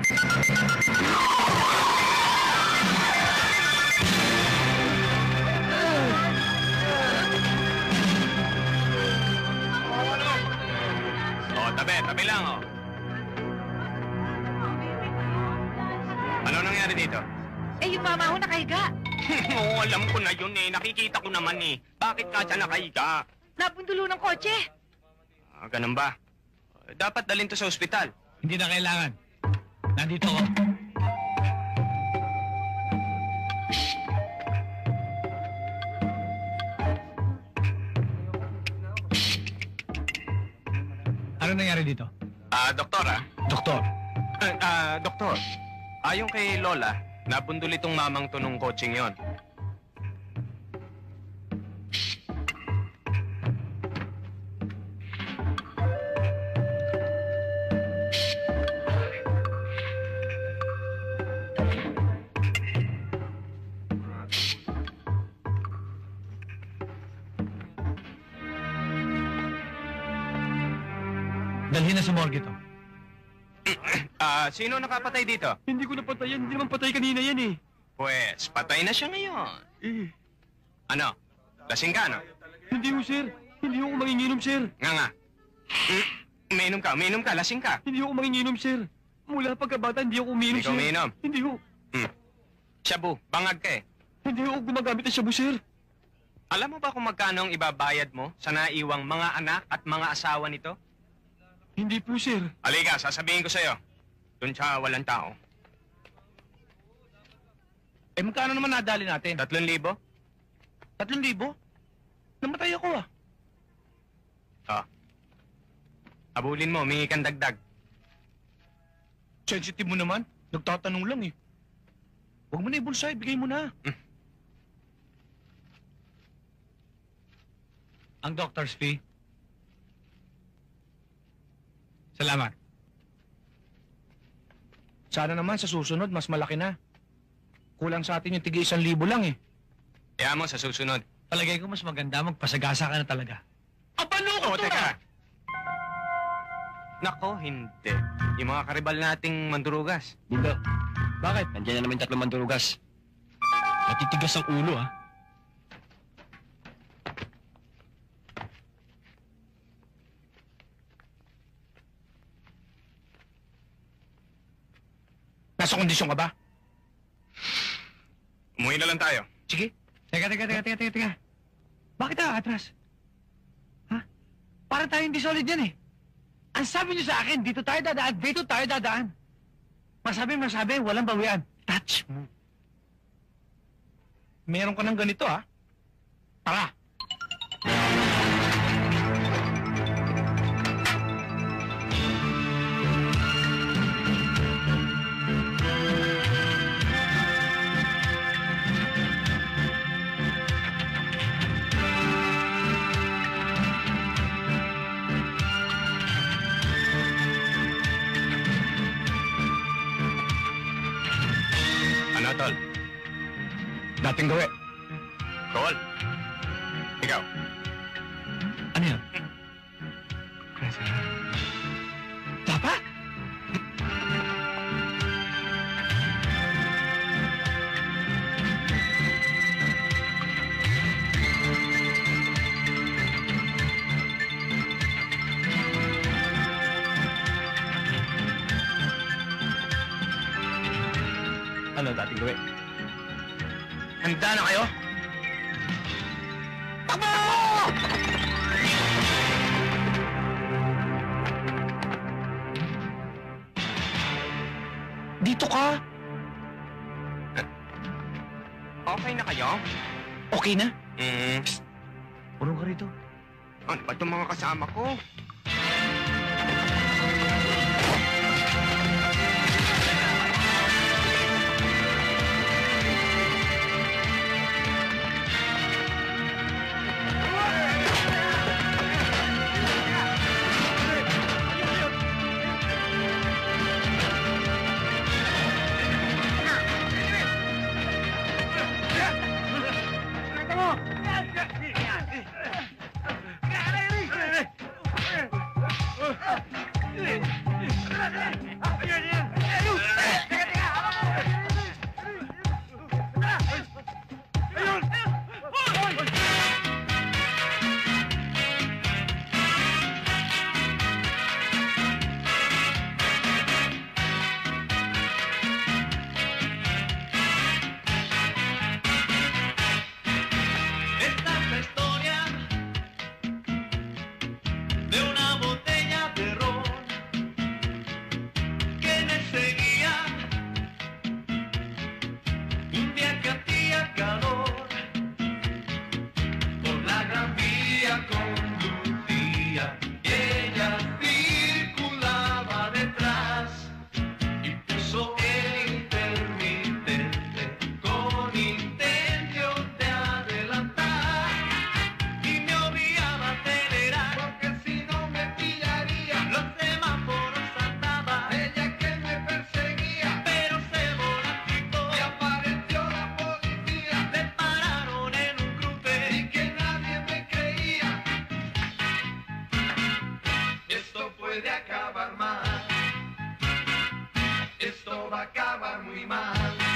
Tabi lang, oh. Ano nangyari dito? Eh, yung mama ko nakahiga. Oo, alam ko na yun eh. Nakikita ko naman eh. Bakit ka siya nakahiga? Napundulo ng kotse. Ganun ba? Dapat dalhin to sa ospital. Hindi na kailangan. Nandito ako. Ano nangyari dito? Doktor, Doktor. Doktor. Ayon kay Lola, nabundol itong mamang to nung coaching yon. Dalhin na sa morgue to. Sino nakapatay dito? Hindi ko napatay yan. Hindi naman patay kanina yan eh. Pues, patay na siya ngayon. Ano? Lasing ka, no? Hindi ho, sir. Hindi ho ako manginginom, sir. Nga. Uminom ka, lasing ka. Hindi ho ako manginginom, sir. Mula pagkabata, hindi ako uminom, Hindi ka sir. umiinom? Hindi ho. Shabu, bangag ka eh. Hindi ho ako gumagamit ng shabu, sir. Alam mo ba kung magkano ang ibabayad mo sa naiwang mga anak at mga asawa nito? Hindi po, sir. Halika, sasabihin ko sa'yo. Doon sa walang tao. Eh, magkano naman nadali natin? 3,000? 3,000? Namatay ako, Abulin mo, humingi kang dagdag. Sensitive mo naman. Nagtatanong lang eh. Huwag mo na ibulsa, ibigay mo na. Ang doctor's fee. Salamat. Sana naman sa susunod, mas malaki na. Kulang sa atin yung tigi 1,000 lang eh. Kaya mo sa susunod. Palagay ko mas maganda magpasagasa ka na talaga. Abalo ko, Teka. Nako, hindi. Yung mga karibal nating mandurugas. Dindo. Bakit? Nandiyan na naman 3 mandurugas. Matitigas ang ulo, Nasa kondisyon ka ba? Umuwi na lang tayo. Sige. Teka. Bakit atras? Ha? Para tayo hindi solid yan eh. Ang sabi niyo sa akin, dito tayo dadaan. Masabi, walang bawian. Touch mo. Meron ka ng ganito, Tara. Ano, tol? Dating gawi. Tol? Ikaw? Ano yan? Dapat? Ano dating gawin? Handa na kayo? Takbo! Dito ka. Okay na kayo? Okay na? Purong ka rito. Ano ba itong mga kasama ko? puede acabar mal. Esto va a acabar muy mal.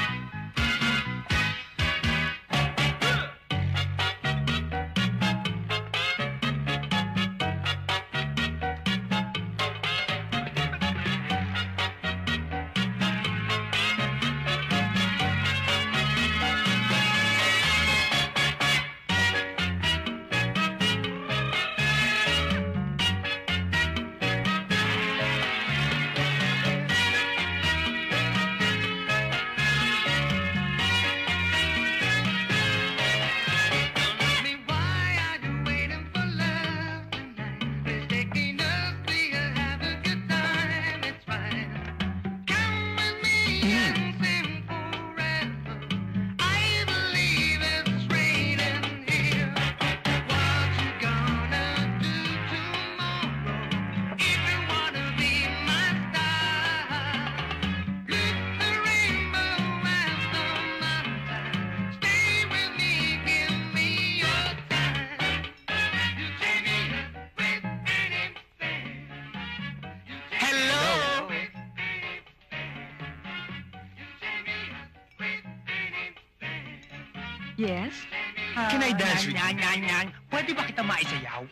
Yes? Can I dance with you? Yan. Pwede ba kita maisayaw?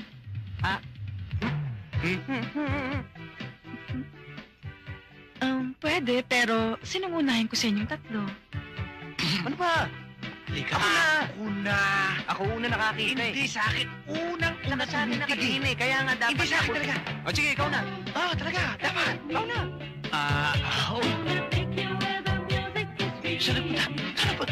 Pwede, pero sinong unahin ko sa inyong tatlo? Ano ba? Halika. Ako na. Ako una nakakita Hindi sa akin. Unang-una Sa akin nakatingin eh, kaya nga dapat Hindi sa akin talaga. O sige, ikaw na. Talaga. Dapat. Ikaw na. Oh. Saan nagpunta? Saan nagpunta?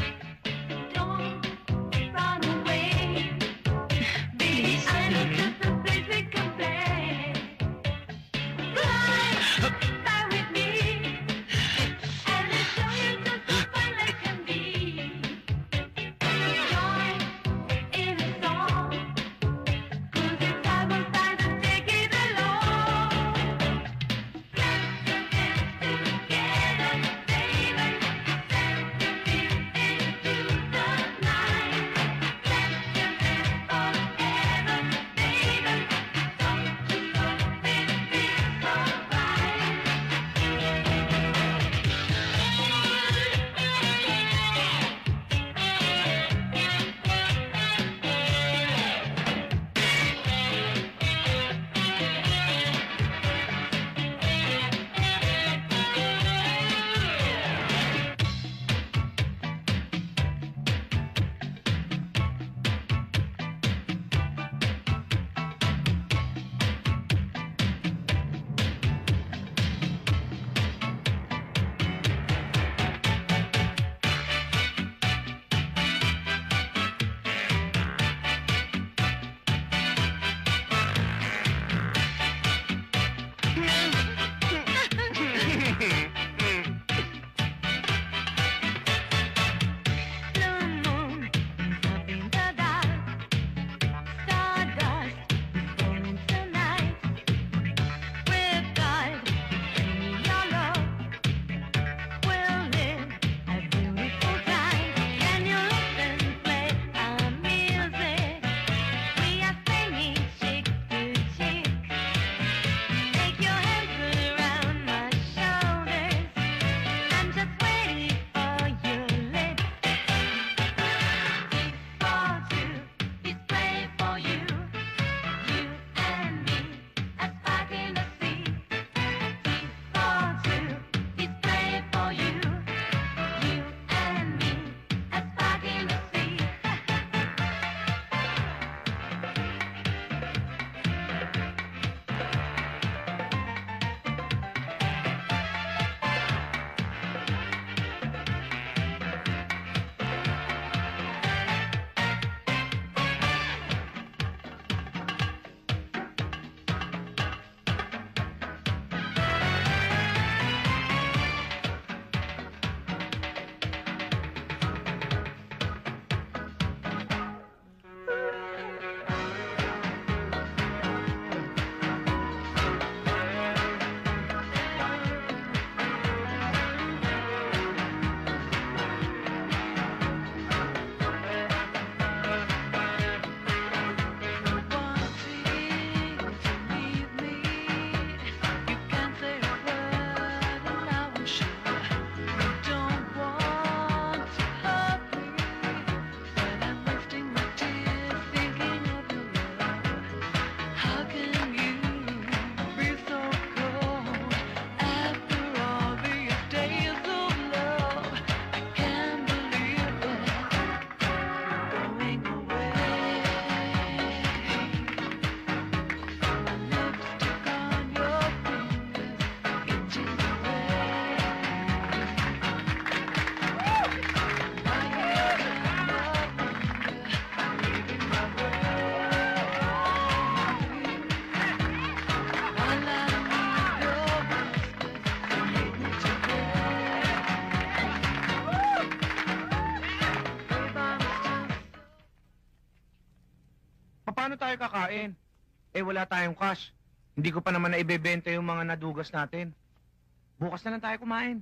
paano tayo kakain? Eh, wala tayong cash. Hindi ko pa naman na ibebenta yung mga nadugas natin. Bukas na lang tayo kumain.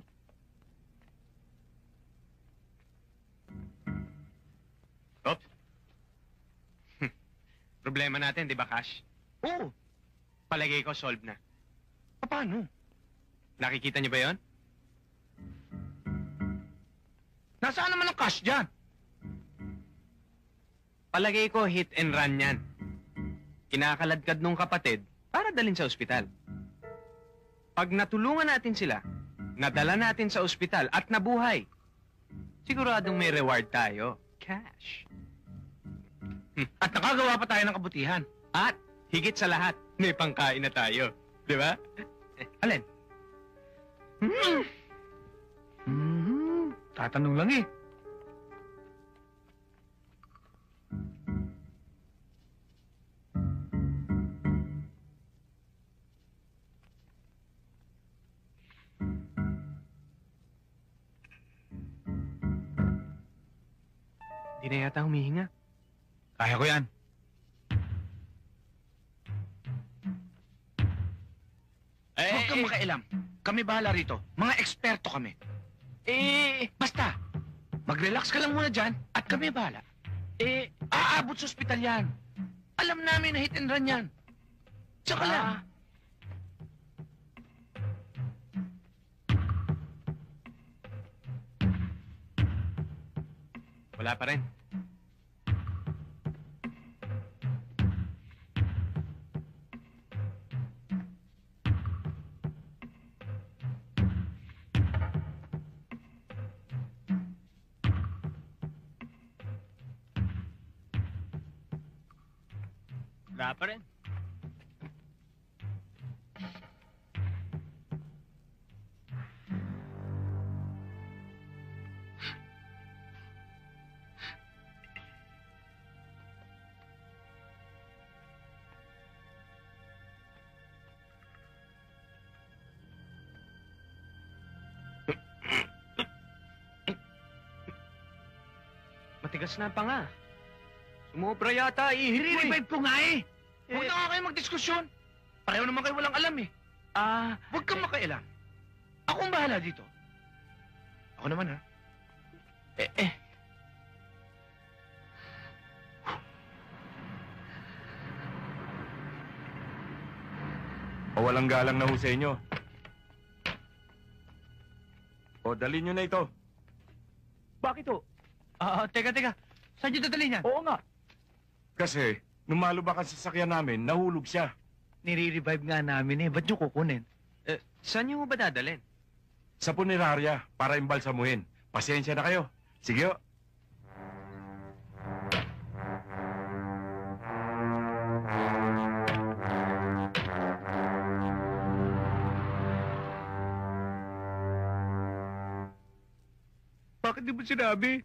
Oops. Problema natin, di ba, Cash? Oo. Palagay ko, solve na. Paano? Nakikita niyo ba yon? Nasaan naman ang cash dyan? Palagay ko, hit and run yan. Kinakaladkad nung kapatid para dalhin sa ospital. Pag natulungan natin sila, nadala natin sa ospital at nabuhay, siguradong may reward tayo. Cash. At nakagawa pa tayo ng kabutihan. At, higit sa lahat, may pangkain na tayo. Di ba? Alin? Tatanong lang eh. Di na yata humihinga. Kaya ko yan. Huwag kang makailam. Kami bahala rito. Mga eksperto kami. Basta, mag-relax ka lang muna dyan at kami bahala. Aabot sa ospital yan. Alam namin na hit and run yan. Tsaka lang. Wala pa rin. Wala pa rin. Matigas na pa nga. Sumobra yata, ihip ko eh. I-revive ko nga eh. Huwag na nga kayo magdiskusyon. Pareho naman kayo walang alam eh. Huwag kang makailam. Ako ang bahala dito. Ako naman ha. O walang galang na ho sa inyo. O dali nyo na ito. Bakit ho? Teka. Saan nyo dadalhin yan? Oo nga. Kasi, nung malubakan sa sasakyan namin, nahulog siya. Nire-revive nga namin eh. Ba't nyo kukunin? Saan niyo ba dadalhin? Sa punerarya, para imbalsamuhin. Pasensya na kayo. Sige ho. Bakit di mo sinabi?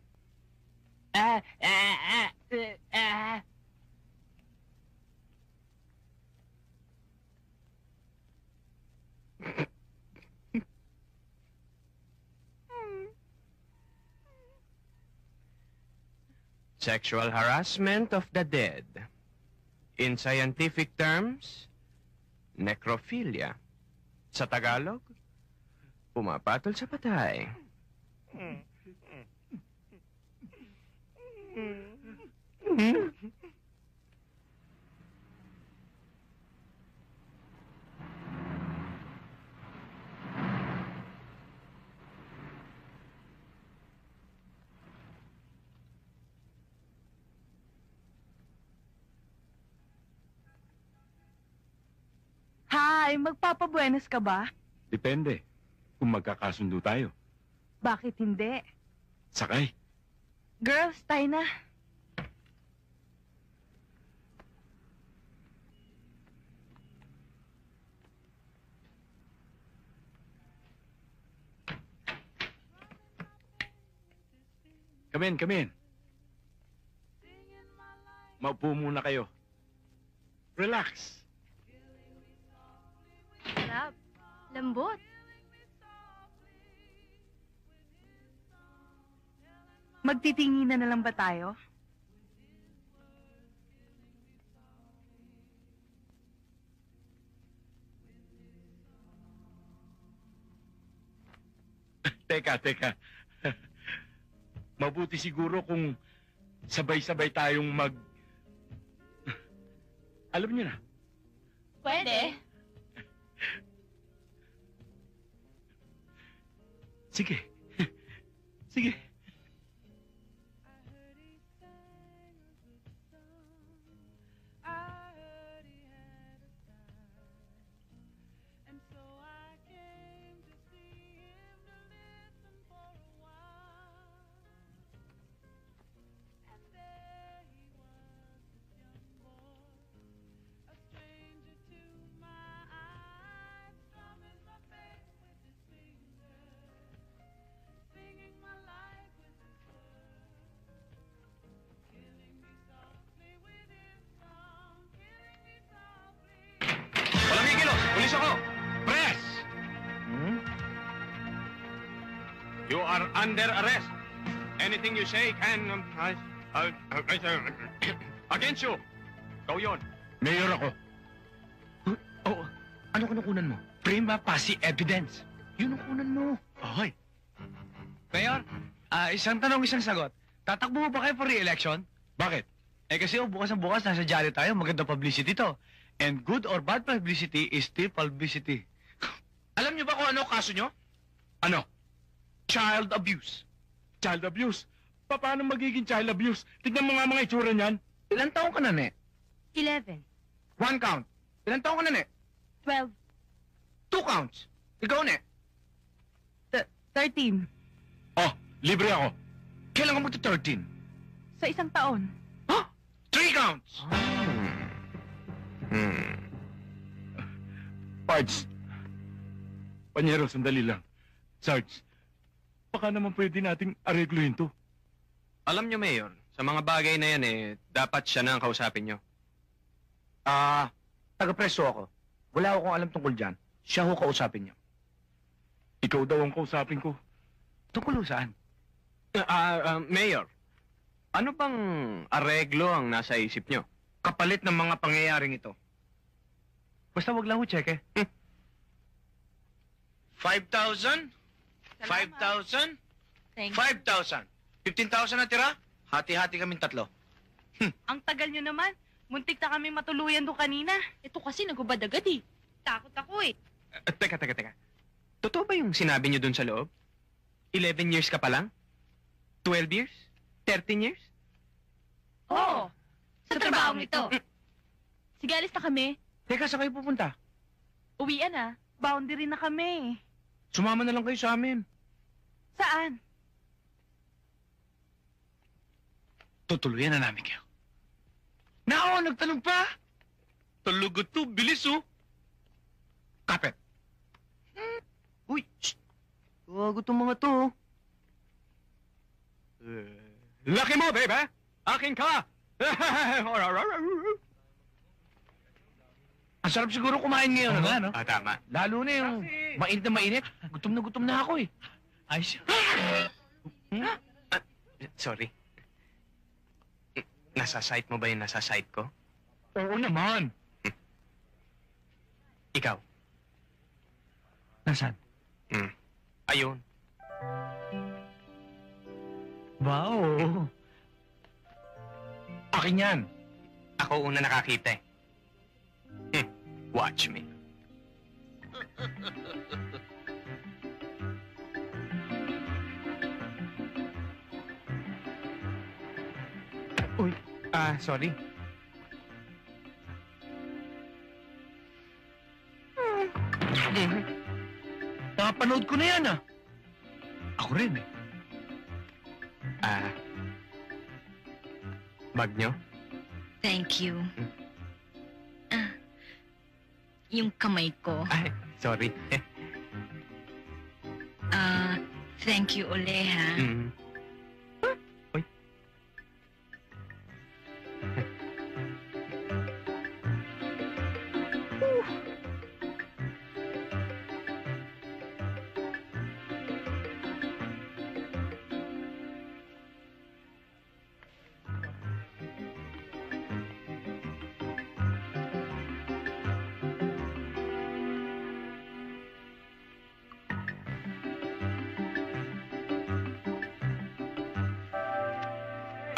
Sexual harassment of the dead. In scientific terms, necrophilia. Sa Tagalog, pumapatol sa patay. Hi, magpapabuenas ka ba? Depende. Kung magkakasundo tayo. Bakit hindi? Sakay. Girls, tayo na. Come in. Maupo muna kayo. Relax. Sarap. Lambot. Magtitinginan na lang ba tayo? Teka. Mabuti siguro kung sabay-sabay tayong Alam niyo na. Pwede. Sige. Sige. Walang kikilos! Pulis ako! Press! You are under arrest. Anything you say can... against you. Ikaw yun. Mayor ako. Oo. Ano kinukunan mo? Prima facie evidence. Yun ang kunan mo. Okay. Mayor, isang tanong, isang sagot. Tatakbo mo ba kayo for re-election? Bakit? Kasi bukas ang bukas, nasa jolly tayo, maganda publicity to. And good or bad publicity is still publicity. Alam niyo ba kung ano kaso niyo? Ano? Child abuse. Child abuse? Paano magiging child abuse? Tignan mo nga mga itsura niyan. Ilan taong ka na, ne? 11. One count. Ilan taong ka na, ne? 12. Two counts. Ikaw, ne? 13. Oh, libre ako. Kailan ka magta-13? Sa isang taon. Huh? Three counts. Pards. Panyero, sandali lang. Sarge, baka naman pwede nating aregluhin to. Alam niyo, Mayor, sa mga bagay na yan dapat siya na ang kausapin niyo. Taga-preso ako. Wala akong alam tungkol dyan. Siya ho kausapin niyo. Ikaw daw ang kausapin ko. Tungkol saan? Mayor, ano bang areglo ang nasa isip niyo? Kapalit ng mga pangyayaring ito. Basta wag lang ho cheque. 5,000? 5,000? Thank 5,000. 15,000 na tira? Hati-hati kaming tatlo. Ang tagal nyo naman. Muntik na kami matuluyan doon kanina. Ito kasi nagubad agad eh. Takot ako eh. Teka. Totoo ba yung sinabi niyo dun sa loob? 11 years ka pa lang? 12 years? 13 years? Oo. Sa trabaho nito. Sige, alis na kami. Teka, saan kayo pupunta? Uwian na. Boundary na kami. Sumama na lang kayo sa amin. Saan? Tutuluyan na namin kayo. Nako, nagtanong pa! Talaga to, bilis oh. Kapit. Uy, shh. Gago tong mga to. Laki mo, babe! Akin ka! Ang sarap siguro kumain ngayon, ano? Tama. Lalo na yung mainit na mainit. Gutom na ako eh. Ayos. Sorry. Nasa site mo ba yung nasa site ko? Oo naman. Ikaw? Nasaan? Ayun. Wow. Akin yan. Ako una nakakita eh. Watch me. Uy, sorry. Napanood ko na yan ah. Ako rin eh. Bag nyo? Thank you. Yung kamay ko. Ay, sorry. Thank you uli, ha? Uy.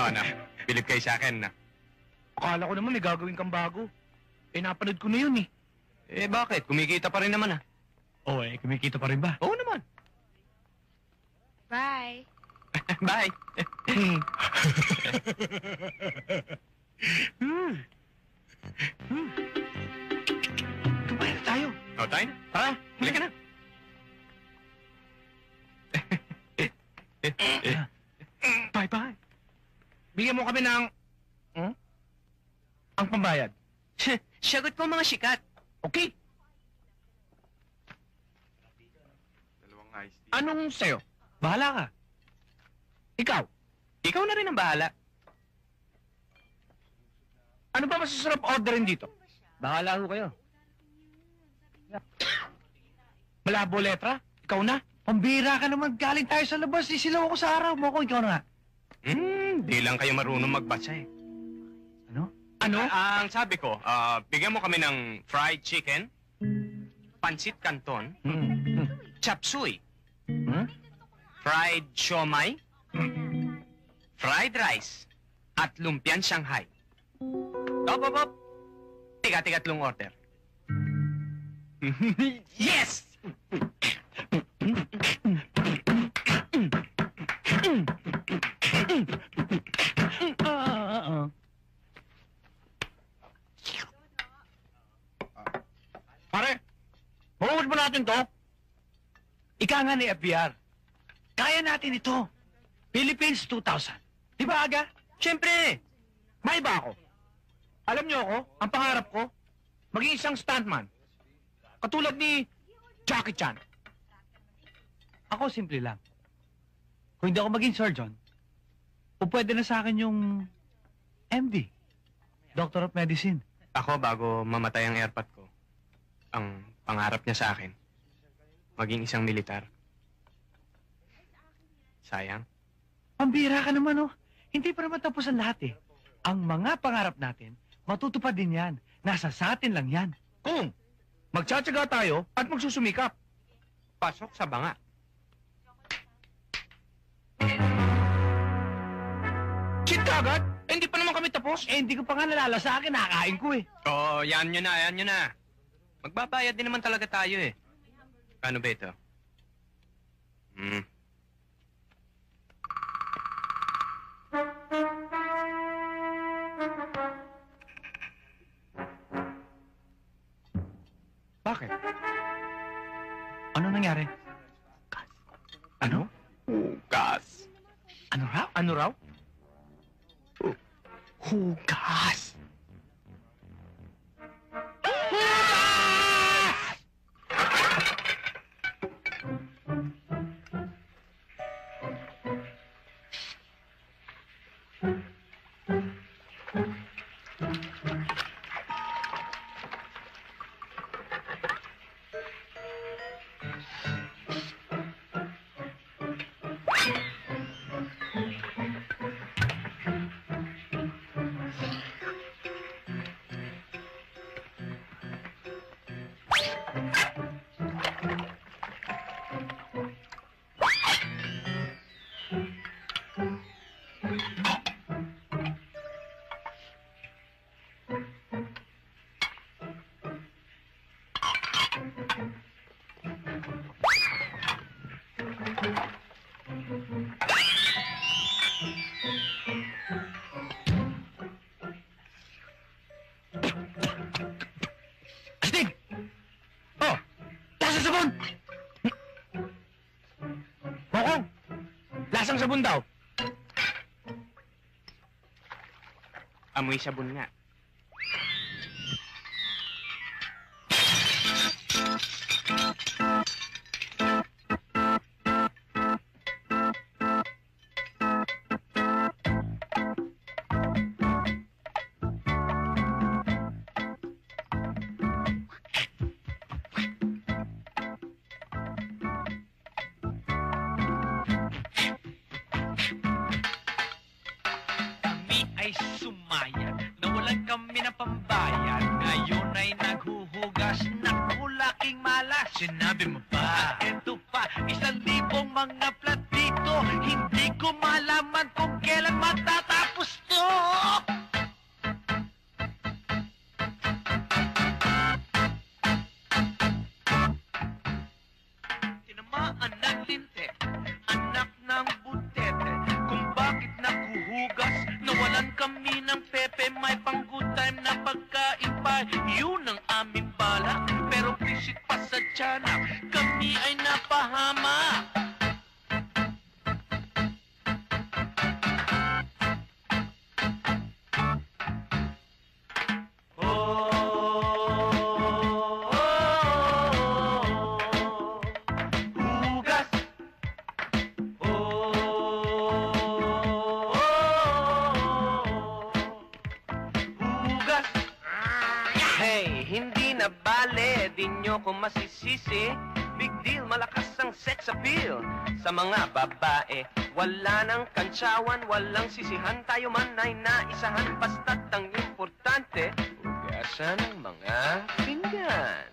Oh, na. Bilib kayo sa akin, na. Akala ko naman may gagawin kang bago. Napanood ko na yun eh. Eh, bakit? Kumikita pa rin naman, ah. Oo, kumikita pa rin ba? Oo naman. Bye. Bye. Kumain na tayo. O, tayo na. Ha? Huli ka na. Bye-bye. Bigyan mo kami ng... Ang pambayad. Sagot mo mga sikat. Okay? Dalawang iced tea. Anong sa'yo? Bahala ka. Ikaw? Ikaw na rin ang bahala. Ano ba masasarap orderin dito? Bahala ho kayo. Malabo letra? Ikaw na? Pambira ka naman. Galing tayo sa labas. Isilaw ako sa araw mo ko. Ikaw na nga. Di lang kayo marunong magbasa, eh. Ano? Ano? Ang sabi ko, bigyan mo kami ng fried chicken, pansit canton, chop suey, fried siomay, fried rice, at lumpian Shanghai. Op. Tiga-tigatlong order. Yes! Pare, mahuhod mo natin to? Ika nga ni FBR. Kaya natin ito. Philippines 2000. Di ba, Aga? Siyempre, may iba ako. Alam niyo ako, ang pangarap ko, maging isang stuntman. Katulad ni Jackie Chan. Ako simple lang. Kung hindi ako maging surgeon, o pwede na sa akin yung MD, Doctor of Medicine. Ako, bago mamatay ang airpot ko, ang pangarap niya sa akin, maging isang militar. Sayang. Pambira ka naman, oh. Hindi pa naman tapos ang lahat, eh. Ang mga pangarap natin, matutupad din yan. Nasa sa atin lang yan. Kung magtsatsaga tayo at magsusumikap. Pasok sa banga. Shit ka agad? Eh, hindi pa naman kami tapos. Eh, hindi ko pa nga nalala sa akin, nakakain ko, eh. Oo, yan nyo na. Magbabayad din naman talaga tayo, eh. Paano ba ito? Bakit? Ano nangyari? Ano? Hugas. Ano raw? Ano raw? Hugas. Astig! Oh! Lasang sabon! Bokong! Lasang sabon daw. Amoy sabon nga. Kami ay sumaya, nawalan kami ng pambayad. Ngayon ay naghuhugas, naku laking malas. Sinabi mo ba? Eto pa, 1,000 mga platito. Hindi ko malaman kung kailan matatapos ng linte, anak ng butete. Kung bakit naguhugas, nawalan kami ng pepe. May pang good time na pagkain pa, yun ang aming balak. Pero visit pa sa tiyanak, kami ay napahama. Hey, hindi na bale, di nyo ko masisisi. Big deal, malakas ang sex appeal. Sa mga babae, wala nang kantsawan, walang sisihan. Tayo man ay naisahan, basta't ang importante, hugasan ang mga pinggan.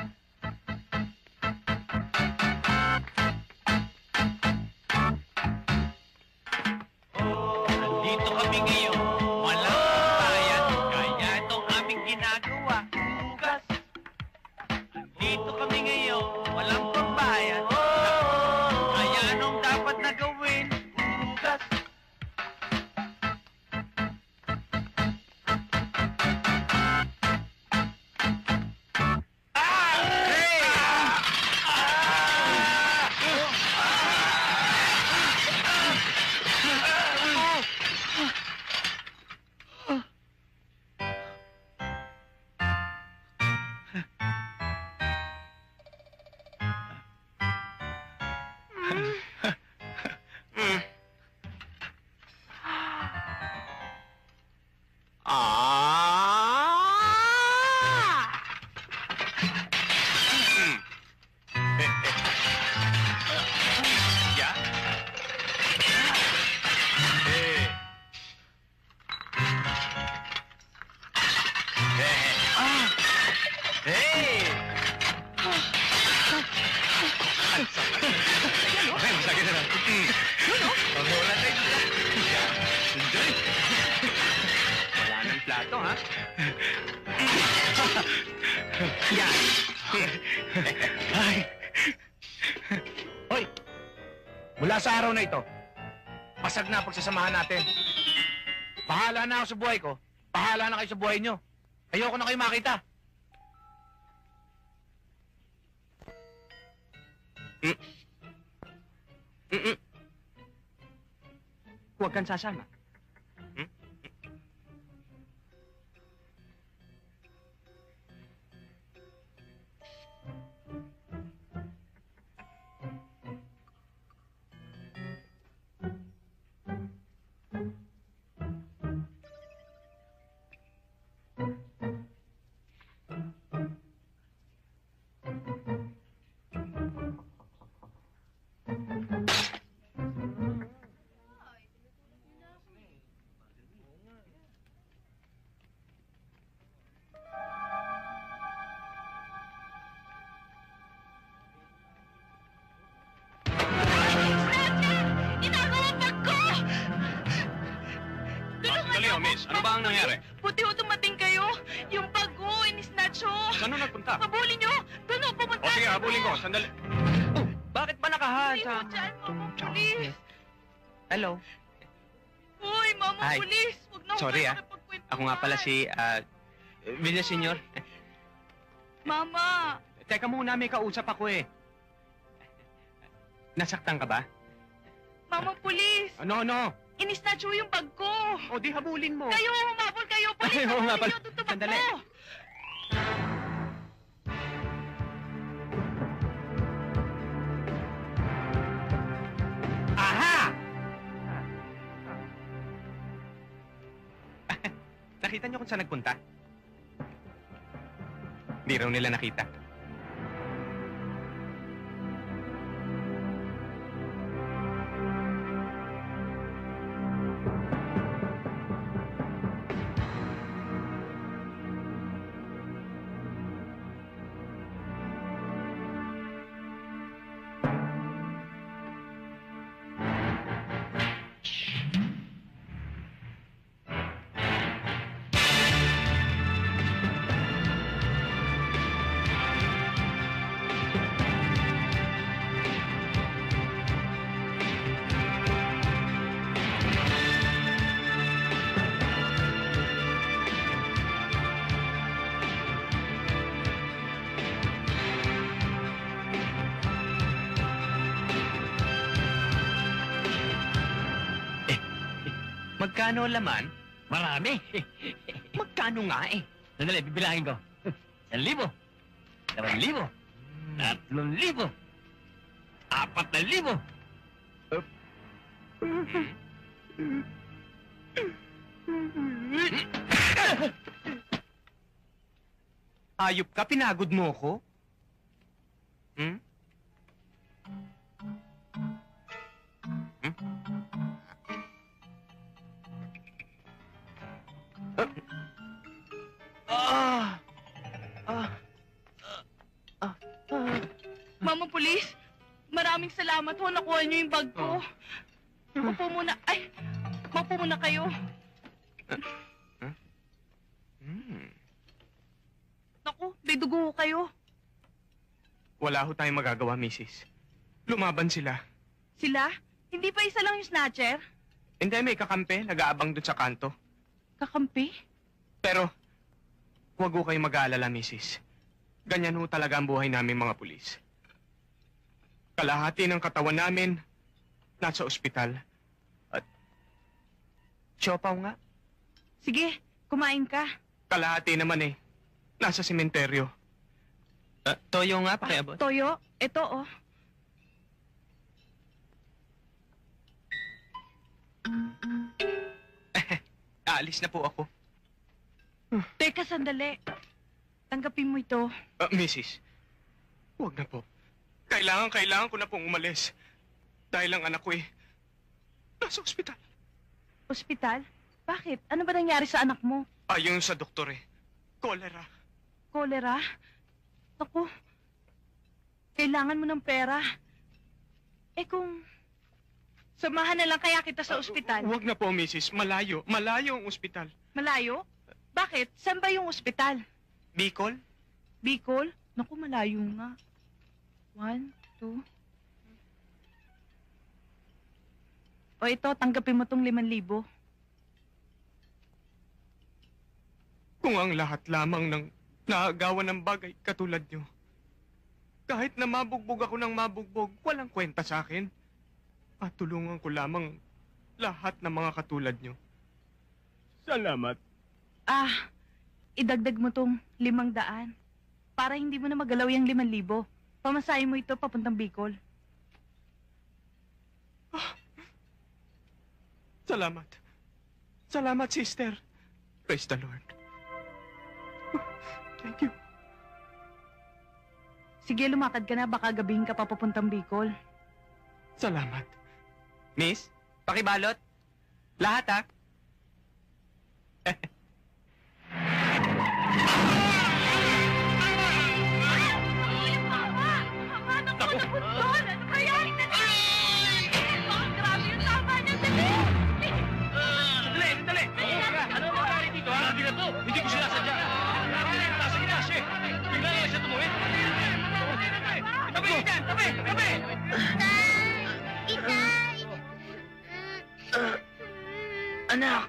Dito kami ngayon, walang bayan, kaya itong aming ginagawa. Hugas. Dito kami ngayon, walang pambayan, kaya anong dapat na gawin? Hugas. Wala ng plato, ha? Yan. Hoy! Mula sa araw na ito, pasag na ang pagsasamahan natin. Bahala na ako sa buhay ko. Bahala na kayo sa buhay nyo. Ayoko na kayo makita. Huwag kang sasama. Miss, ano ba ang nangyari? Buti ho dumating kayo. Yung bago, inisnatch ho. Saan nagpunta? Habulin nyo. Doon ho, pumunta. O sige, habulin ko. Sandali. Oh, bakit ba Hindi ho nakahasa? dyan, mama pulis. Hello. Uy, mama Hi. pulis. Huwag na ho Sorry, kayo ah. nakipagkwentuhan. Ako nga pala si, Villaseñor. Mama. Teka muna, may kausap ako eh. Nasaktan ka ba? Mama pulis. Ano? Inisnatch ho yung bag ko. O di habulin mo. Kayo, humabol kayo. Pulis, Ay, oo nga habulin pala. nyo. Doon tumakbo. Sandali. Aha! Nakita niyo kung saan nagpunta? Hindi raw nila nakita. Magkano laman? Marami. Magkano nga eh? Sandali, bibilangin ko. 1,000. 2,000. 3,000. 4,000. Hayop ka, pinagod mo ko? Hmm? Mama Pulis, maraming salamat ho. Nakuha niyo yung bag ko. Mapo muna. Ay, mapo muna kayo. Naku, may dugo ho kayo. Wala ho tayong magagawa, Mrs. Lumaban sila. Sila? Hindi pa isa lang yung snatcher? Hindi, may kakampi. Nag-aabang dun sa kanto. Kakampi? Pero, huwag ho kayong mag-aalala, Mrs. Ganyan ho talaga ang buhay namin mga pulis. Kalahati ng katawan namin, nasa ospital. At, siopaw nga. Sige, kumain ka. Kalahati naman eh, nasa sementeryo. Toyo nga, pakiabot. Toyo, eto oh. Aalis na po ako. Teka, sandali. Tanggapin mo ito. Mrs. Huwag na po. Kailangan ko na pong umalis. Dahil ang anak ko eh, nasa ospital. Ospital? Bakit? Ano ba nangyari sa anak mo? Ayon sa doktor eh, cholera. Cholera? Naku, kailangan mo ng pera. Eh kung samahan na lang kaya kita sa ospital. Huwag na po, Mrs. Malayo. Malayo ang ospital. Malayo? Bakit? Saan ba yung ospital? Bicol? Bicol? Naku, malayo nga. 1, 2... O ito, tanggapin mo tong 5,000. Kung ang lahat lamang ng naagawan ng bagay katulad nyo, kahit na mabugbog ako ng mabugbog, walang kwenta sa akin. At tulungan ko lamang lahat ng mga katulad nyo. Salamat. Idagdag mo tong 500 para hindi mo na magalaw yung 5,000. Pamasahin mo ito papuntang Bicol. Salamat. Salamat, sister. Praise the Lord. Thank you. Sige, lumakad ka na. Baka gabihin ka pa papuntang Bicol. Salamat. Miss, pakibalot. Lahat, ha? Naku! Ano ba yan? Grabe yung tama niya. Dali! Ano ang nangyari dito, ha? Hindi na to. Hindi ko sinasadya. Nasa ginas, eh. Bigla lang siya tumuhin. Tabi! Anak!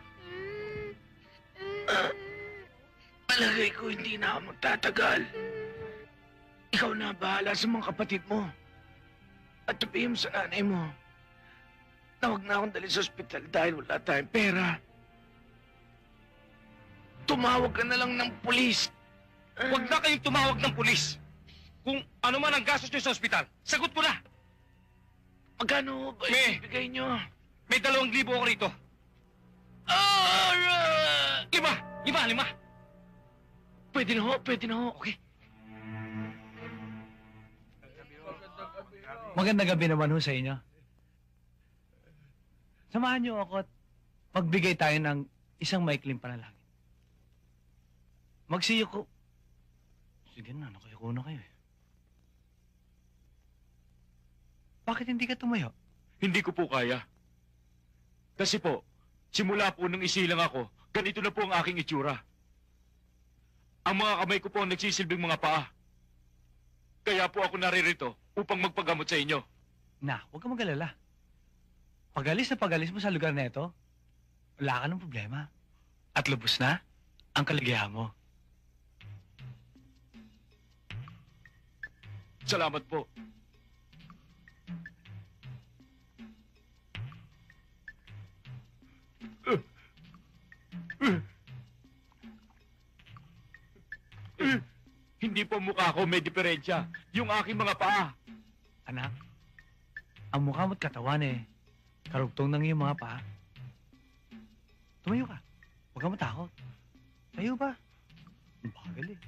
Palagay ko hindi na ako magtatagal. Ikaw na bahala sa mga kapatid mo. At sabihin mo sa nanay mo na huwag na akong dalhin sa ospital dahil wala tayong pera. Tumawag ka na lang ng pulis. Huwag na kayong tumawag ng pulis. Kung ano man ang gastos nyo sa ospital, sagot ko na. Magkano ba May- ibigay nyo? May 2,000 ako rito. Alright! 5. Pwede na ho. Okay. Magandang gabi naman ho sa inyo. Samahan niyo ako at magbigay tayo ng isang maikling panalangin. Magsiyo ko. Sige na, nakayuko na kayo eh. Bakit hindi ka tumayo? Hindi ko po kaya. Kasi po, simula po nung isilang ako, ganito na po ang aking itsura. Ang mga kamay ko po ang nagsisilbing mga paa. Kaya po ako naririto upang magpagamot sa inyo. Na, huwag kang mag-alala. Pag-alis mo sa lugar na ito, wala ka ng problema. At lubos na ang kaligayahan mo. Salamat po. po ang mukha ko, may diferensya. Yung aking mga paa. Anak, ang mukha mo't katawan eh. Karugtong ng iyong mga paa. Tumayo ka. Huwag kang matakot. Tayo ba? Ang bagal eh.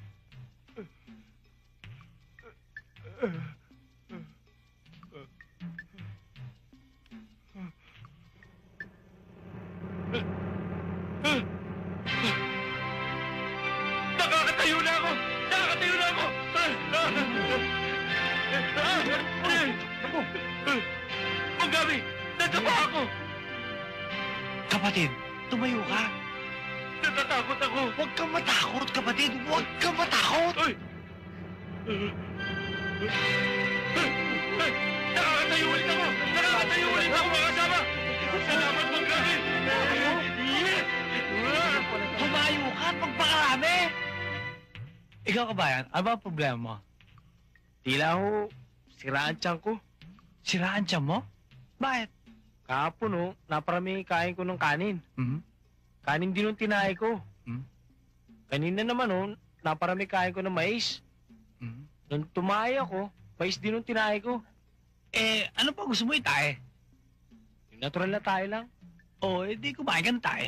Nakakatayo na ako! Nakakatayo na ako! Ang gabi! Nadapa ako! Kapatid, tumayo ka. Natatakot ako! Huwag kang matakot, kapatid. Huwag kang matakot. Ay! Nakakatayo ulit ako! Nakakatayo ulit ako, mga kasama! Salamat po, grabe! Yes! Tumayo ka at magpakarami. Ikaw, kabayan, ano ba ang problema mo? Tila ho, siraan tiyan ko. Siraan siya mo? Bakit? Kahapon ho, naparami kain ko ng kanin. Hmm? Kanin din yung tinay ko. Hmm? Kanina naman ho, naparami kain ko ng mais. Hmm? Nung tumahay ako, mais din yung tinay ko. Eh, ano pa gusto mo itae? Yung natural na tayo lang. Oo, di kumain ka ng tae.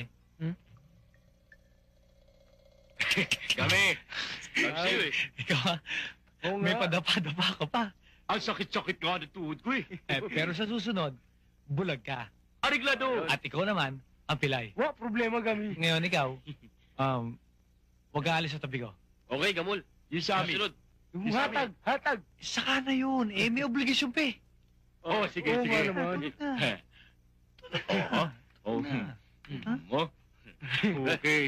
Kami! Kapsiw eh! Ikaw, Oo may nga. padapa-dapa ka pa. Ang sakit-sakit nga ng tuhod ko eh! Pero sa susunod, bulag ka. Ariglado! At ikaw naman, ang pilay. Wa, problema kami. Ngayon, ikaw, huwag ka alis sa tabi ko. Okay, Gamol. Yung sa amin. Yung hatag, hatag. Saka na yun. Eh, may obligasyon pa eh. Oo, sige, Oo sige. nga naman. Oo. Oo. Mo? Okay.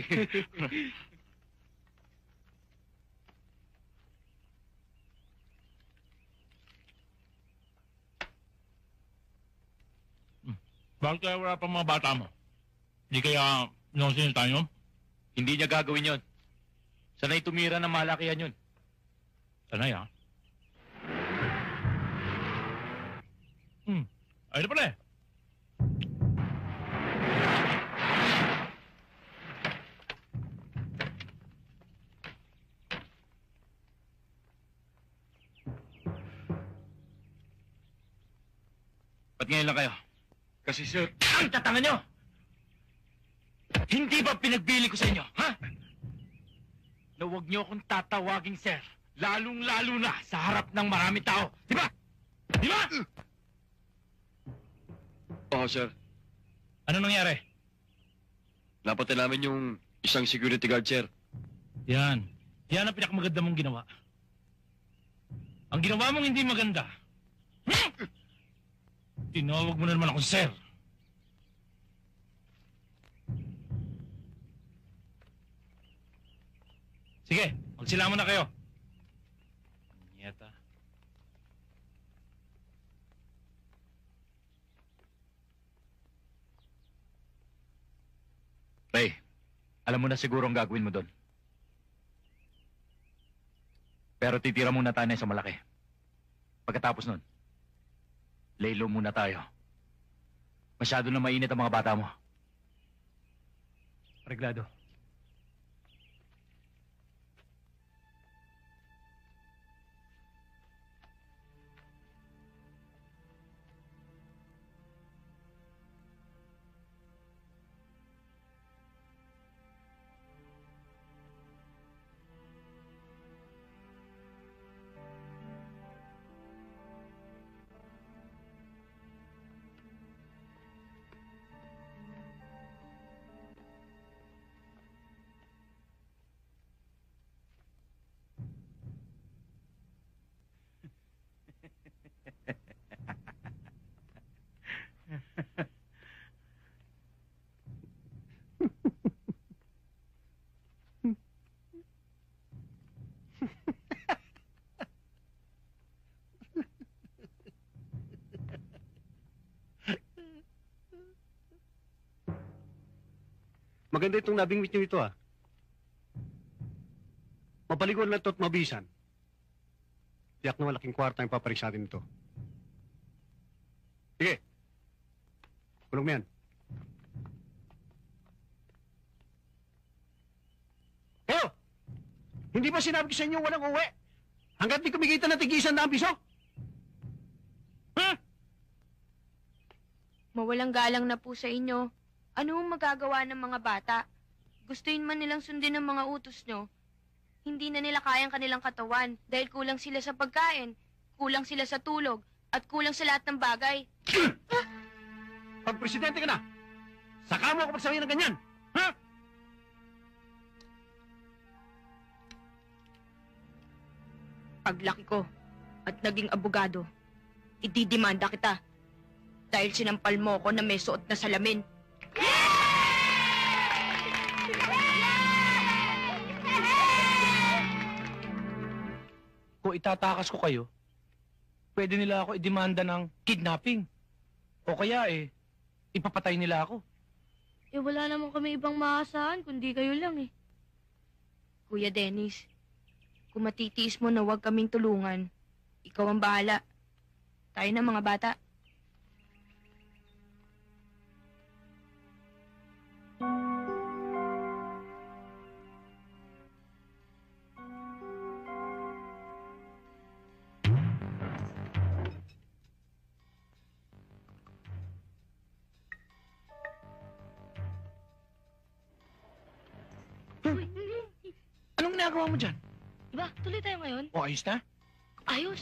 Bakit kaya wala pang mga bata mo? Di kaya nonsin tayo? Hindi niya gagawin yon. Sanay tumira ng malakihan yun. Sanay ha? Ay na pala eh. Ba't ngayon lang kayo? Kasi sir, ang tatanga nyo! Hindi ba pinagbili ko sa inyo, ha? Na huwag nyo akong tatawaging sir. Lalong-lalo na sa harap ng marami tao. Di ba? Di ba? Oo, sir. Ano nangyari? Napatay namin yung isang security guard, sir. Yan. Yan ang pinakamaganda mong ginawa. Ang ginawa mong hindi maganda. Tinawag mo na naman ako, sir. Sige, magsilamon na kayo. Nyeta. Ray, alam mo na siguro ang gagawin mo doon. Pero titira muna tayo na sa malaki. Pagkatapos nun, lay low muna tayo. Masyado na mainit ang mga bata mo. Reglado. Maganda itong nabingwit nyo ito, ah. Mapaliguan lang ito at mabisan. Tiyak na malaking kwarta yung paparik sa atin ito. Sige. Kulong mo yan. Pero, hindi ba sinabi ko sa inyo walang uwi? Hanggat di kumikita na tig-100 piso? Mawalang galang na po sa inyo. Ano ang magagawa ng mga bata? Gustuin man nilang sundin ang mga utos nyo, hindi na nila kayang kanilang katawan dahil kulang sila sa pagkain, kulang sila sa tulog, at kulang sa lahat ng bagay. Pag presidente ka na, saka mo ako magsabi ng ganyan. Ha? Paglaki ko at naging abogado, ididimanda kita dahil sinampal mo ko na may suot na salamin. Kung itatakas ko kayo, pwede nila ako idemanda ng kidnapping. O kaya ipapatay nila ako. Wala naman kami ibang maasahan kundi kayo lang Kuya Dennis, kung matitiis mo na huwag kaming tulungan, ikaw ang bahala. Tayo na mga bata. Anong ginagawa mo dyan? Diba, tuloy tayo ngayon? O ayos na? Ayos.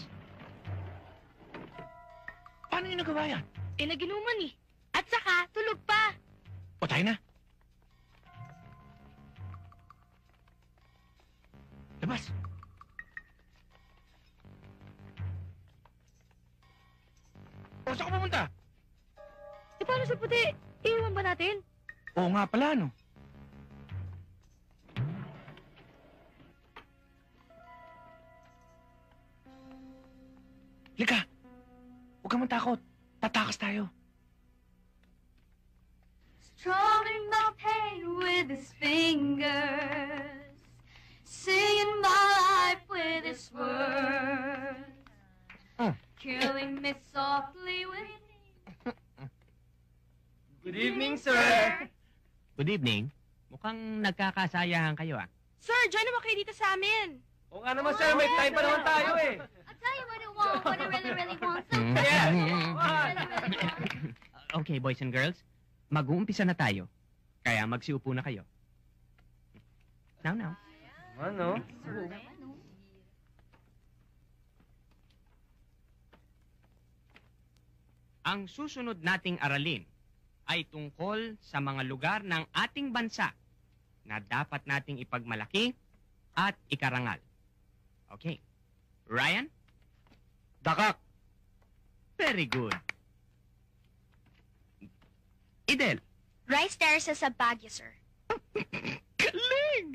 Paano yung nagawa yan? Naginuman At saka, tulog pa. O tayo na. Labas. O saan ka pumunta? Paano sa puti? Iiwan ba natin? Oo nga pala, no? Lika! Huwag kang matakot. Tatakas tayo. Strumming my pain with his fingers, singing my life with his words, killing me softly with. Good evening, sir. Good evening. Mukhang nagkakasayahan kayo, Sir, join naman kayo dito sa amin. Oo nga naman, sir. May time pa naman tayo, I'll tell you what I want, what I really, really want. Okay, boys and girls. Mag-uumpisa na tayo. Kaya magsiupo na kayo. Now. Ano? Ang susunod nating aralin ay tungkol sa mga lugar ng ating bansa na dapat nating ipagmalaki at ikarangal. Okay. Ryan? Dakak! Very good. Idel? Rice terraces sa Baguio, sir. Galing!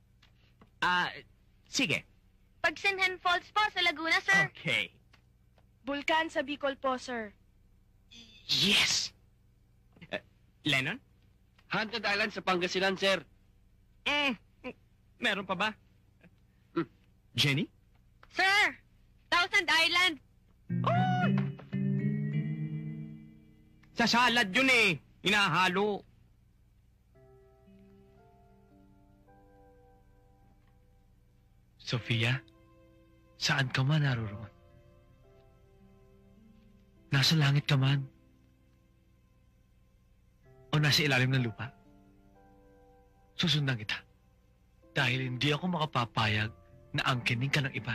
Sige. Pagsinhan Falls po sa Laguna, sir. Okay. Bulkan sa Bicol po, sir. Yes! Lennon? Haunted Island sa Pangasinan, sir. Meron pa ba? Jenny? Sir! Thousand Island! Sa salad yun Hinahalo. Sofia, saan ka man naroroon? Nasa langit ka man? O nasa ilalim ng lupa? Susundan kita. Dahil hindi ako makapapayag na angkinin ka ng iba.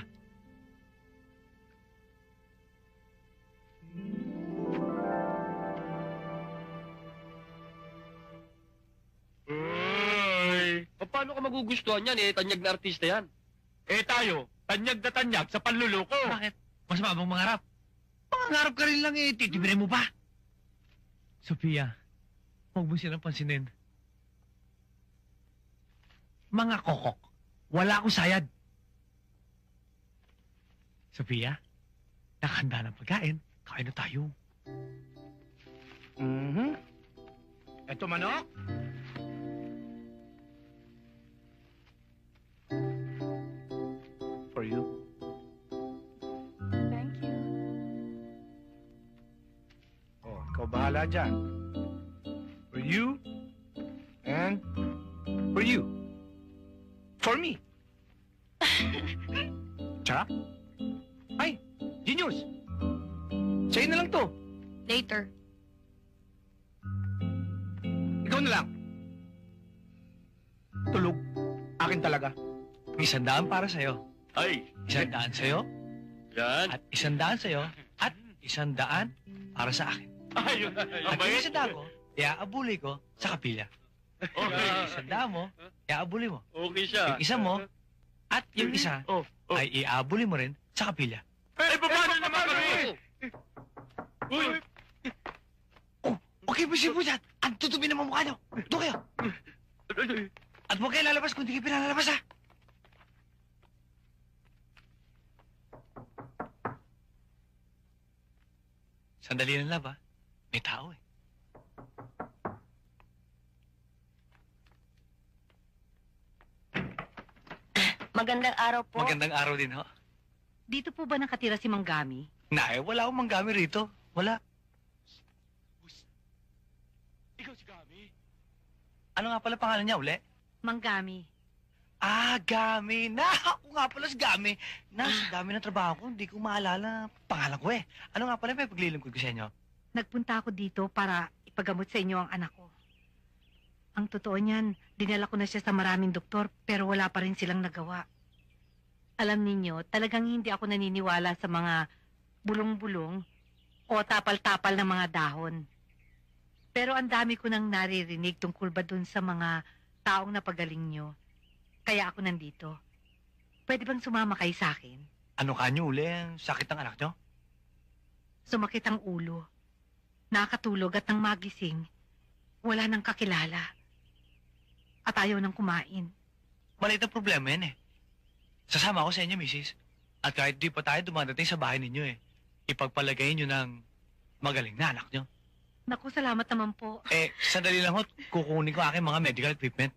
Paano ka magugustuhan yan tanyag na artista yan? Tayo, tanyag na tanyag sa panluloko. Bakit? Mas mabang mangarap. Mangarap ka rin lang titibirin mo pa. Sophia, huwag mo silang pansinin. Mga kokok, wala akong sayad. Sophia, nakahanda ng pagkain. Kain na tayo. Eto manok. For you. Thank you. Ikaw bahala dyan. For you, and for you. For me. Sarap? Ay, Genius! Sa'yo na lang to. Later. Ikaw na lang. Tulog. Akin talaga. 100 para sa'yo. Ay, 100 sa'yo. yan. At 100 sa'yo. At 100 para sa akin. Ayun. At yung 100 ko, iaabuli ko sa kapilya. Okay. Yung 100 mo, iaabuli mo. Okay siya. Yung isa mo, at yung isa, Oh, oh. ay iaabuli mo rin sa kapilya. Eh, paano naman kami? Uy! Okay, busy po dyan. Ang tutubi ng mukha nyo. Doon kayo. At huwag kayo lalabas kung di kayo pinalalabas, ha? Sandali lang, love, ha? May tao, eh. Magandang araw po. Magandang araw din, ho. Dito po ba nakatira si Manggami? Wala akong manggami rito. Wala. Ikaw si Gami? Ano nga pala pangalan niya, uli? Manggami. Ah, Gami. Ako nga pala si Gami. Sa dami ng trabaho ko, hindi ko maalala pangalan ko, eh. Ano nga pala may paglilingkod ko sa inyo? Nagpunta ako dito para ipagamot sa inyo ang anak ko. Ang totoo niyan, dinala ko na siya sa maraming doktor pero wala pa rin silang nagawa. Alam ninyo, talagang hindi ako naniniwala sa mga bulong-bulong o tapal-tapal na mga dahon. Pero ang dami ko nang naririnig tungkol ba dun sa mga taong napagaling nyo. Kaya ako nandito. Pwede bang sumama kayo sa akin? Ano ka nyo, uli? Ang sakit ng anak nyo? Sumakit ang ulo. Nakatulog at nang magising, wala nang kakilala. At ayaw nang kumain. Maliit ang problema yan, eh. Sasama ako sa inyo, misis. At kahit di pa tayo dumadating sa bahay ninyo, eh. Ipagpalagay nyo ng magaling na anak nyo. Naku, salamat naman po. Sandali lang ho, kukunin ko aking mga medical equipment.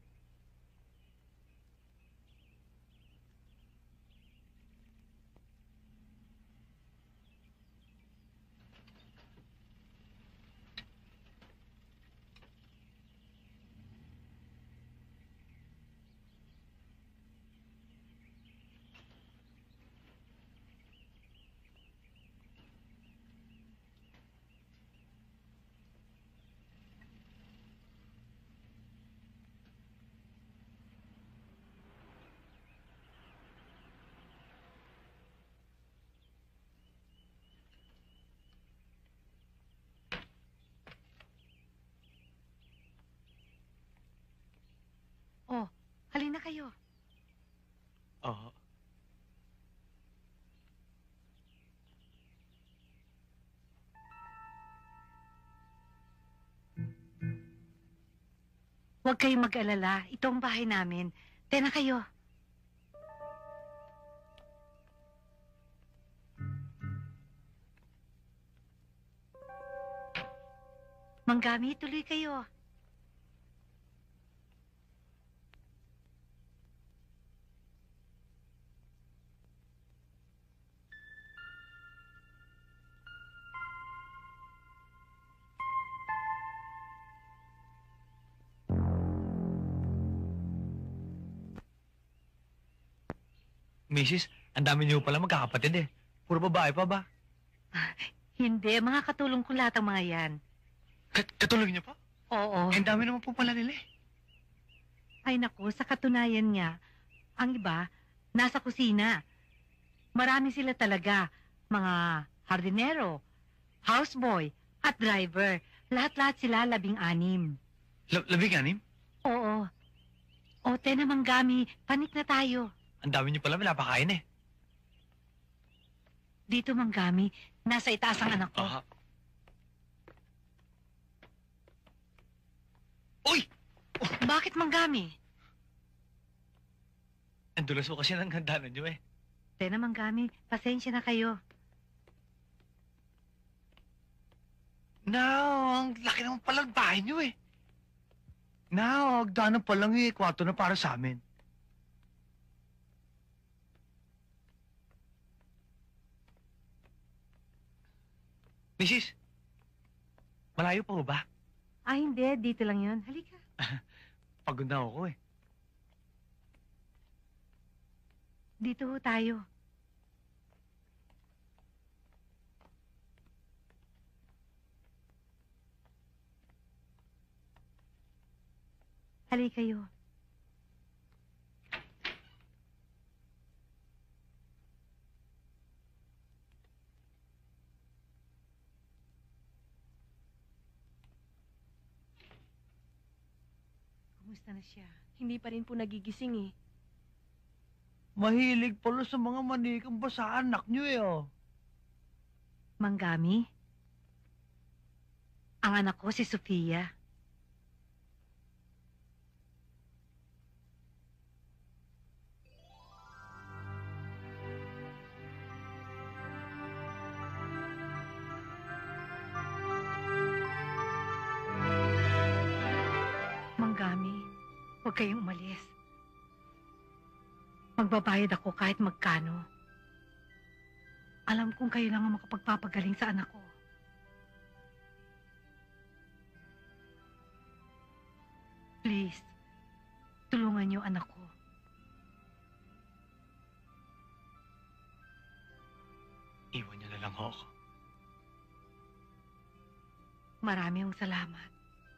Oh, halina kayo. Oo. Huwag kayong mag-alala. Ito ang bahay namin. Tena kayo. Manggami, tuloy kayo. Misis, ang dami niyo pala magkakapatid, eh. Puro babae pa ba? Hindi, mga katulong ko lahat ang mga yan. Katulong niyo pa? Oo. Ang dami naman po pala nila, eh. Ay naku, sa katunayan nga, ang iba, nasa kusina. Marami sila talaga. Mga hardinero, houseboy, at driver. Lahat-lahat sila 16. 16? Oo. O, tena Manggami, panik na tayo. Ang dami niyo pala pinapakain, eh. Dito Manggami, nasa itaas ang anak ko. Aha. Uy! Bakit Manggami? Ang dulas mo kasi ng handanan niyo, eh. Tena Manggami, pasensya na kayo. Ang laki naman pala ng bahay niyo, eh. Hagdanan pa lang, eh. Kwarto na para sa amin. Mrs. Malayo pa ho ba? Ah, hindi. Dito lang yun. Halika. Pagod na ako, eh. Dito ho tayo. Halika kayo. Kumusta na siya? Hindi pa rin po nagigising eh. Mahilig pala sa mga manikang basa anak niyo eh, oh. Manggami? Ang anak ko si Sofia. Manggami, huwag kayong umalis. Magbabayad ako kahit magkano. Alam kong kayo lang ang makapagpapagaling sa anak ko. Please, tulungan niyo anak ko. Iwan niyo na lang ho ako. Maraming salamat.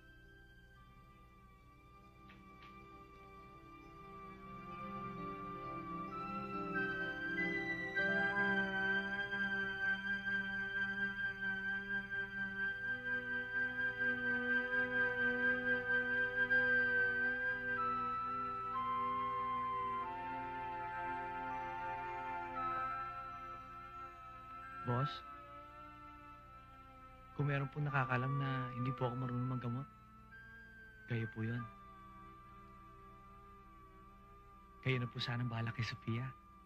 Boss, kung meron po nakakalam na hindi po ako marunong maggamot, kayo po yun. Kayo na po sanang bahala kay Sofia.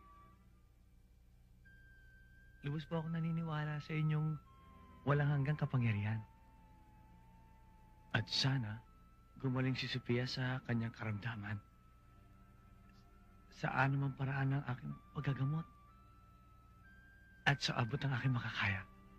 Lubos po ako naniniwala sa inyong walang hanggang kapangyarihan. At sana, gumaling si Sofia sa kanyang karamdaman. Sa anumang paraan ng aking paggagamot. At sa abot ng aking makakaya.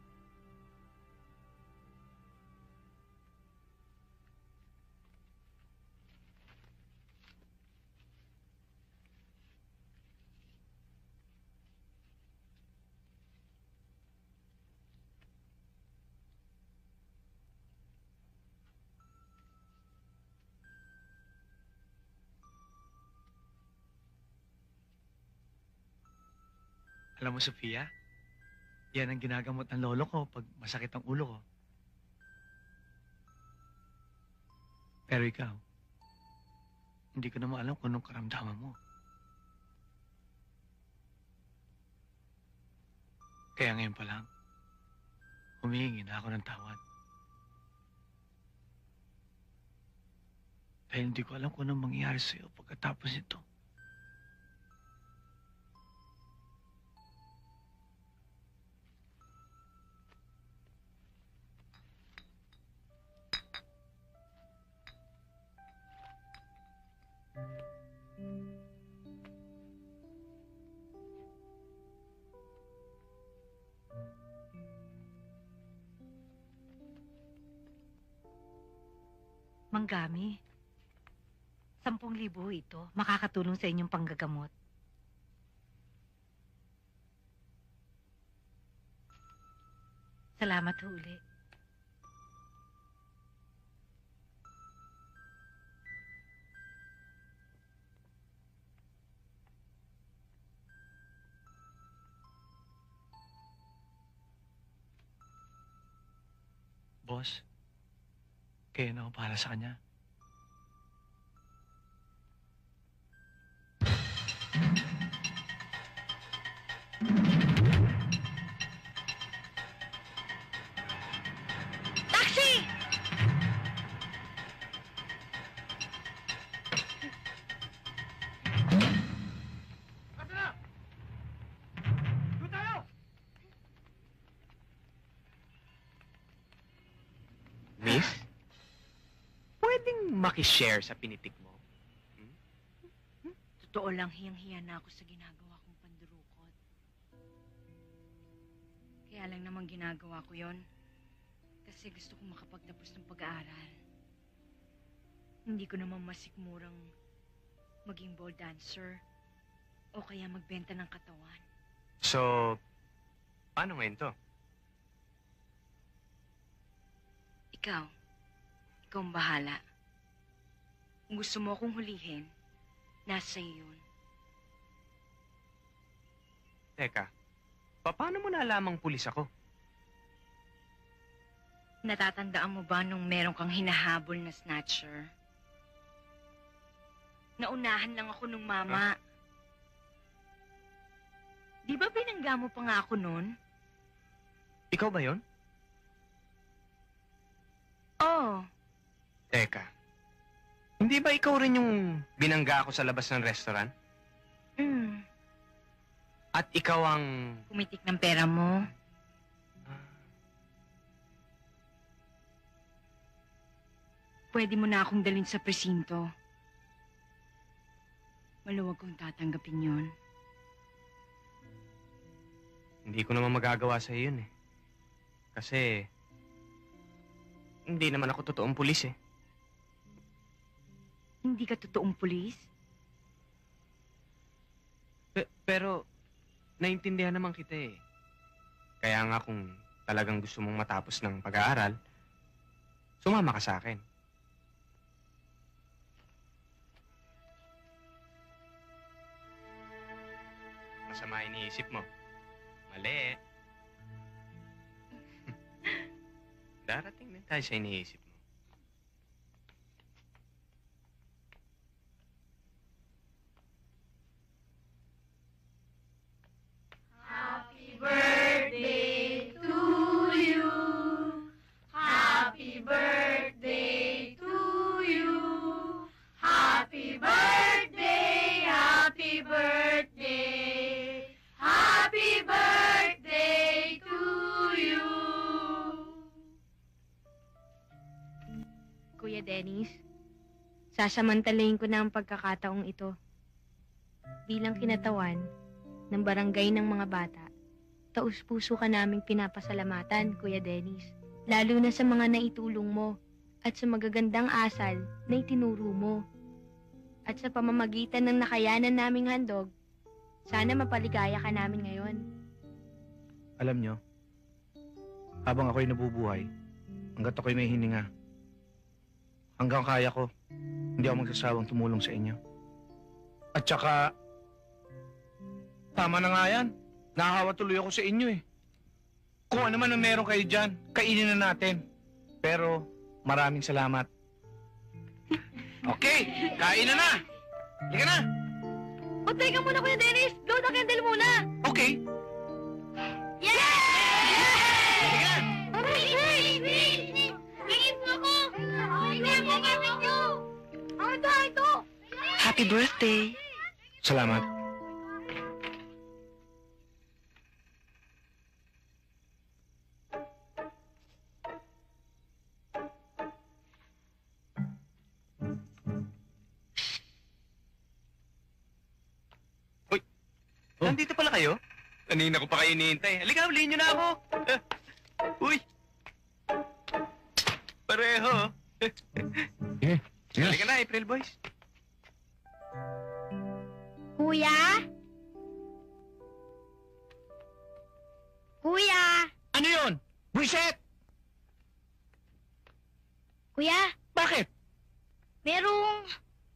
Alam mo, Sofia? Yan ang ginagamot ng lolo ko pag masakit ang ulo ko. Pero ikaw, hindi ko naman alam kung anong karamdaman mo. Kaya ngayon pa lang, humihingi na ako ng tawad. Dahil hindi ko alam kung anong mangyayari sa'yo pagkatapos nito. Manggami, 10,000 ito. Makakatulong sa inyong panggagamot. Salamat ho uli. Boss, kaya na ako para sa kanya. Taxi! Miss? Pwedeng makishare sa pinitik mo? Totoo lang, hiyang-hiya na ako sa ginagawa kong pandurukot. Kaya lang naman ginagawa ko yon kasi gusto kong makapagtapos ng pag-aaral. Hindi ko naman masikmurang maging ball dancer o kaya magbenta ng katawan. So, paano ngayon to? Ikaw ang bahala. Kung gusto mo akong hulihin, nasa iyo yun. Teka, paano mo nalamang pulis ako? Natatandaan mo ba nung meron kang hinahabol na snatcher? Naunahan lang ako nung mama. Di ba binangga mo pa nga ako nun? Ikaw ba yon? Oo. Teka, hindi ba ikaw rin yung binangga ako sa labas ng restaurant? At ikaw ang... Pumitik ng pera mo. Pwede mo na akong dalhin sa presinto. Maluwag kong tatanggapin yun. Hindi ko naman magagawa sa yun eh. Kasi... hindi naman ako totoong pulis eh. Hindi ka totoong pulis? Pero, naintindihan naman kita eh. Kaya nga kung talagang gusto mong matapos ng pag-aaral, sumama ka sa akin. Masama iniisip mo. Mali. Darating din tayo sa iniisip mo. Happy birthday to you. Happy birthday to you. Happy birthday, happy birthday. Happy birthday to you. Kuya Dennis, sasamantalayin ko na ang pagkakataong ito. Bilang kinatawan ng barangay ng mga bata, taus-puso ka naming pinapasalamatan, Kuya Dennis. Lalo na sa mga naitulong mo at sa magagandang asal na itinuro mo. At sa pamamagitan ng nakayanan naming handog, sana mapaligaya ka namin ngayon. Alam nyo, habang ako'y nabubuhay, hanggat ako'y may hininga, hanggang kaya ko, hindi ako magsasawang tumulong sa inyo. At saka, tama na nga yan. Nahahawa tuloy ako sa inyo eh. Kung ano man ang meron kayo dyan, kainin na natin. Pero, maraming salamat. Okay, kain na na! Halika na! O, teka muna, Kuya Dennis! Blow the candle muna! Okay. Halika na! Wait! Hingin mo ako! Hingin mo ako! Ito! Happy birthday! Salamat. Nandito pala kayo? Kanina ko pa kayo iniintay. Halika, ulihin nyo na ako. Uy! Pareho. Halika na, April Boys. Kuya? Kuya? Ano yun? Buiset! Kuya? Bakit? Meron,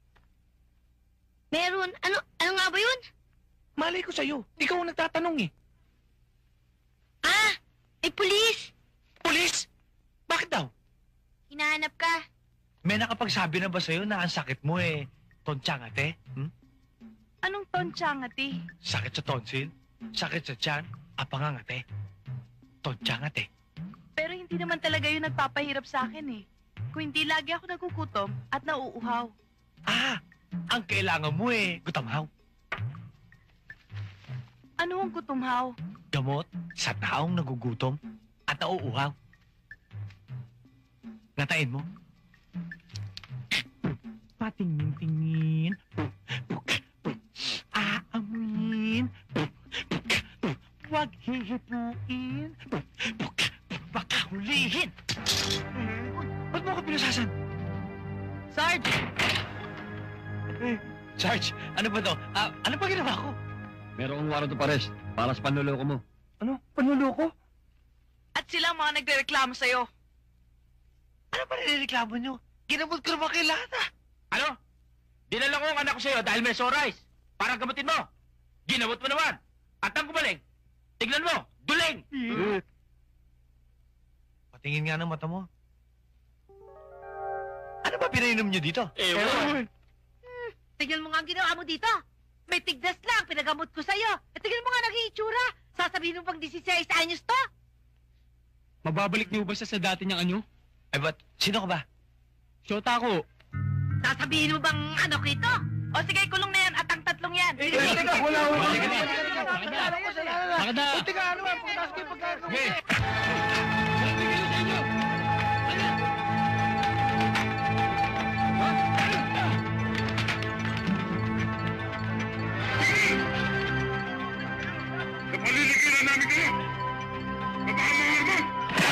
ano nga ba yun? Malay ko sa'yo. Ikaw ang nagtatanong eh. Pulis! Pulis? Bakit daw? Hinahanap ka. May nakapagsabi na ba sa'yo na ang sakit mo eh, tonsyangate? Anong tonsyangate? Sakit sa tonsil? Sakit sa tiyan? Apangangate? Tonsyangate? Pero hindi naman talaga yun nagpapahirap sa akin eh. Kung hindi lagi ako nagugutom at nauuhaw. Ang kailangan mo eh, gutamhaw. Ano ang gutumhaw? Gamot sa taong nagugutom at nauuhaw. Natain mo. Patingin-tingin. Aamuin. Huwag hihipuin. Baka hulihin. Ba't mo ako pinusasan? Sarge! Sarge, ano ba to? Ano ba ginawa ko? Meron kong warrant of arrest para sa panluloko mo. Ano? Panluloko? At sila ang mga nagrereklamo sa'yo. Ano ba nireklamo nyo? Ginamot ko naman kayo lahat Ano? Dinala ko ang anak ko sa'yo dahil may sore eyes. Para gamutin mo. Ginamot mo naman. At ang gumaling, tignan mo, duling! Patingin nga ng mata mo. Ano ba pinainom niyo dito? Tignan mo nga ang ginawa mo dito. May tigdas lang, pinagamot ko sa'yo. At tignan mo nga nag-iitsura. Sasabihin mo pang 16 anyos to. Mababalik niyo ba siya sa dati niyang anyo? Ay, ba't? Sino ka ba? Shota ko. Sasabihin mo bang ano ko ito? O sige, kulong na yan at ang tatlong yan. Wala. Bakit na? Teka, ano ba? Pagkakas ko yung pagkakas. Napaliligiran namin kayo! Baba ang mga armas!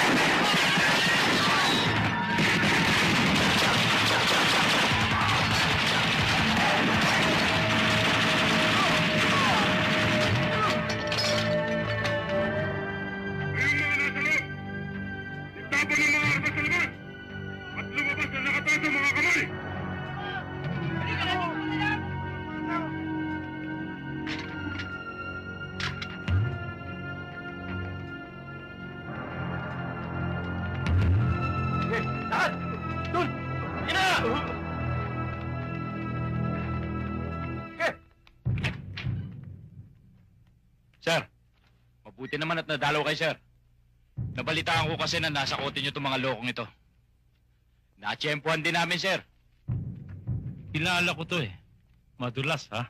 Kayong mga nasa loob! Itapan ng mga armas sa labas! At lumabas na nakataas ang mga kamay! Sir, mabuti naman at nadalaw kay sir. Nabalitaan ko kasi na nasa kote niyo itong mga lokong ito. Natsyempuhan din namin, sir. Kilala ko to eh. Madulas, ha?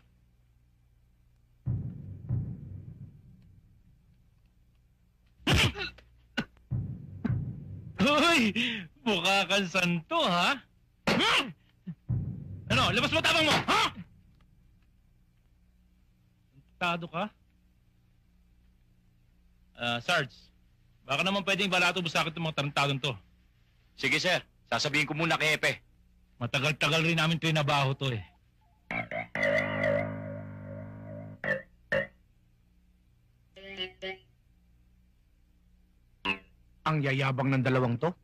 Hoy! Mukha kang santo, ha? Ano? Labas mo tabang mo, ha? Tado ka? Sarge, baka naman pwedeng balato mo sa akin itong mga tarantadong to. Sige, sir. Sasabihin ko muna kay Epe. Matagal-tagal rin namin trinabaho to eh. Ang yayabang ng dalawang to?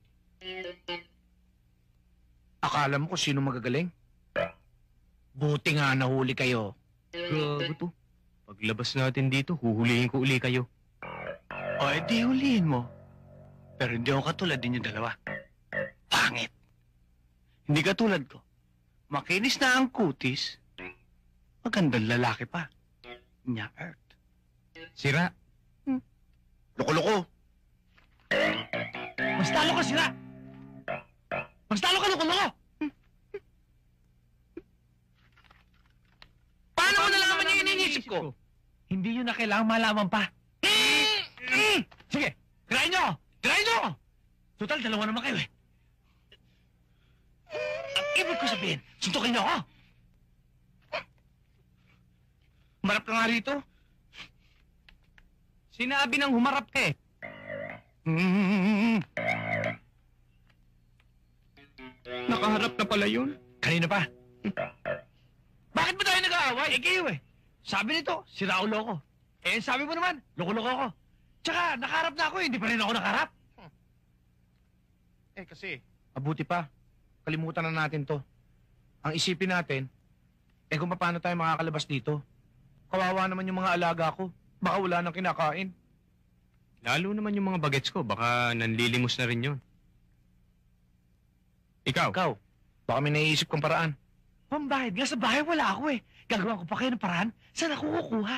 Akala mo kung sino magagaling? Buti nga nahuli kayo. Gago to. Paglabas natin dito, huhulihin ko uli kayo. O, edi hulihin mo. Pero hindi ako katulad din yung dalawa. Pangit. Hindi katulad ko. Makinis na ang kutis. Magandang lalaki pa. Nya Earth. Sira. Loko-loko. Mas talo ka sila! Mas talo ka, loko-loko! Paano mo nalaman yung iniisip ko? Hindi yun na kailangang malaman pa. Sige, try nyo! Try nyo! Total, dalawa naman kayo eh. Ang ibig ko sabihin, suntukin nyo ako! Marap ka nga rito. Sinabi nang humarap ka eh. Nakaharap na pala yun. Kanina pa. Bakit ba tayo nag-aaway? Eh kayo eh. Sabi nito, si Raulo ko. Eh sabi mo naman, loko-loko ako. Tsaka, nakaharap na ako eh. Hindi pa rin ako nakaharap. Eh kasi, mabuti pa. Kalimutan na natin to. Ang isipin natin, eh kung paano tayo makakalabas dito. Kawawa naman yung mga alaga ko. Baka wala nang kinakain. Lalo naman yung mga bagets ko, baka nanlilimos na rin yun. Ikaw? Ikaw, baka may naiisip kong paraan. Pambahid nga sa bahay, wala ako eh. Gagawa ko pa kayo ng paraan. Saan ako kukuha?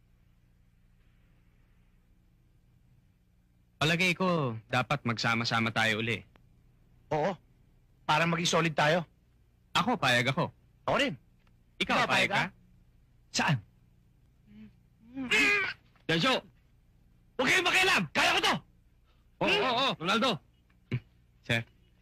Palagay ko, dapat magsama-sama tayo uli. Oo, para maging solid tayo. Ako, payag ako. Ako rin. Ikaw, payag ka? Saan? Densyo! Huwag kayong makialam! Kaya ko to! Oo, Ronaldo! Sir?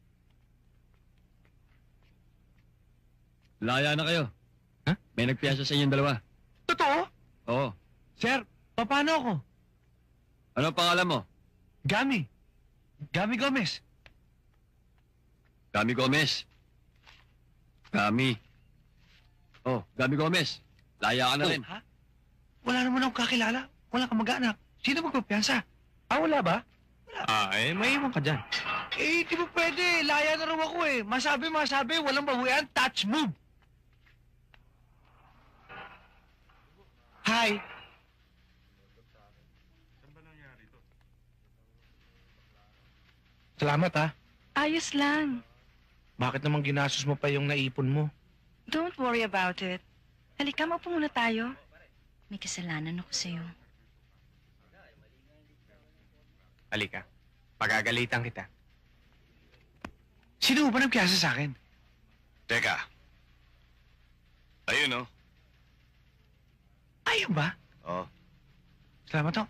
Laya na kayo. Ha? May nagpiyasa sa inyong dalawa. Totoo? Oo. Sir, paano ako? Ano ang pangalan mo? Gami. Gami Gomez. Gami Gomez. Gami. Oh, Gami Gomez. Laya ka na rin. Ha? Wala naman akong kakilala. Wala kang mag-anak. Sino magpapiyansa? Ah, wala ba? May iwan ka dyan. Eh, di ba pwede? Laya na raw ako eh. Masabi, walang bawian, touch move. Hi. Salamat ha. Ayos lang. Bakit naman ginastos mo pa yung naipon mo? Don't worry about it. Halika, maupo muna tayo. May kasalanan ako sa'yo. Halika. Pagagalitan kita. Sino ba nagpiyasa sa akin? Teka. Ayun, oh. Ayun ba? Oh. Salamat ho.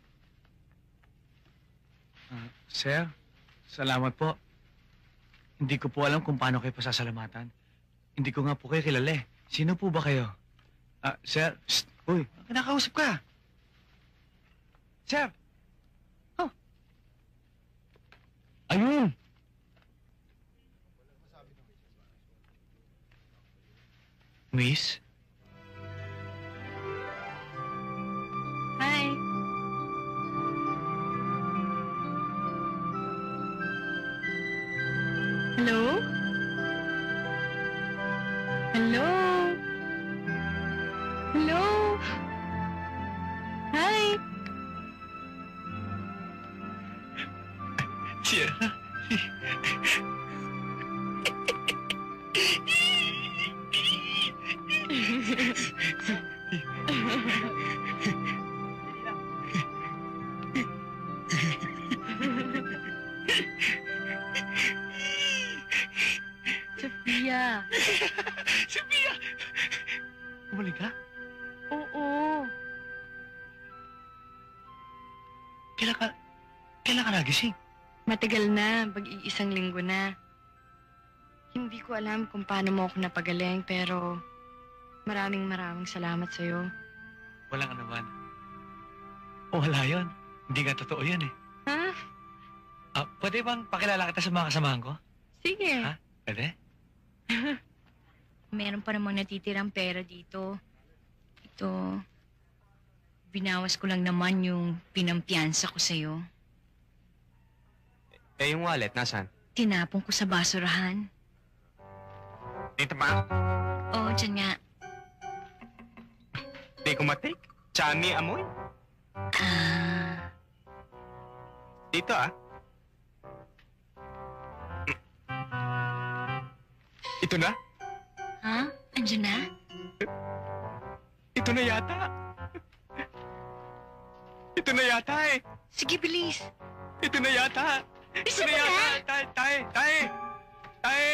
Sir, salamat po. Hindi ko po alam kung paano kayo pasasalamatan. Hindi ko nga po kayo kilala eh. Sino po ba kayo? Sir, shh, uy, kinakausap ka. Sir! Oh. Ayun! Miss? Hi. Hello? Hello? Hello? Hi. Sierra? Sophia. Sophia! Bumalik ka? Oo. Kailan ka nagising? Matagal na, pag-iisang linggo na. Hindi ko alam kung paano mo ako napagaling, pero maraming salamat sa'yo. Walang anuman. Wala yun. Hindi nga totoo yun eh. Ha? Pwede bang pakilala kita sa mga kasamahan ko? Sige. Ha? Pwede? Meron pa namang natitirang pera dito. Ito, binawas ko lang naman yung pinampiyansa ko sa'yo. Eh, yung wallet, nasaan? Tinapon ko sa basurahan. Dito ba? Oo, dyan nga. Di ko matik. Chami amoy. Dito Ito na? Ha? Andyan na? Ito na yata. Ito na yata eh. Sige, bilis. Ito na yata. Bisa Ito na mo yata. Tay.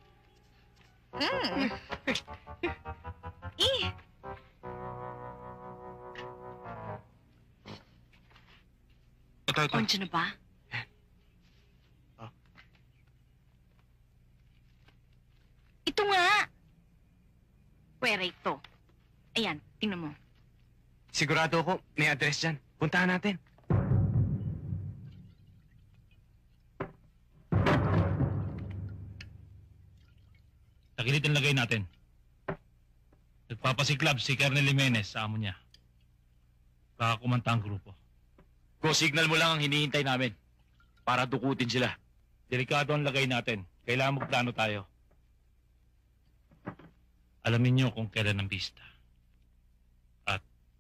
Ito. Andyan na ba? Ito nga! Pwera ito. Ayan, tingnan mo. Sigurado ako, may address dyan. Puntahan natin. Tagilid ang lagay natin. Nagpapasiklab si Colonel Jimenez sa amo niya. Baka kumanta ang grupo. Go signal mo lang ang hinihintay namin para dukutin sila. Delikado ang lagay natin. Kailangan magplano tayo. Alamin niyo kung kailan ang pista. At...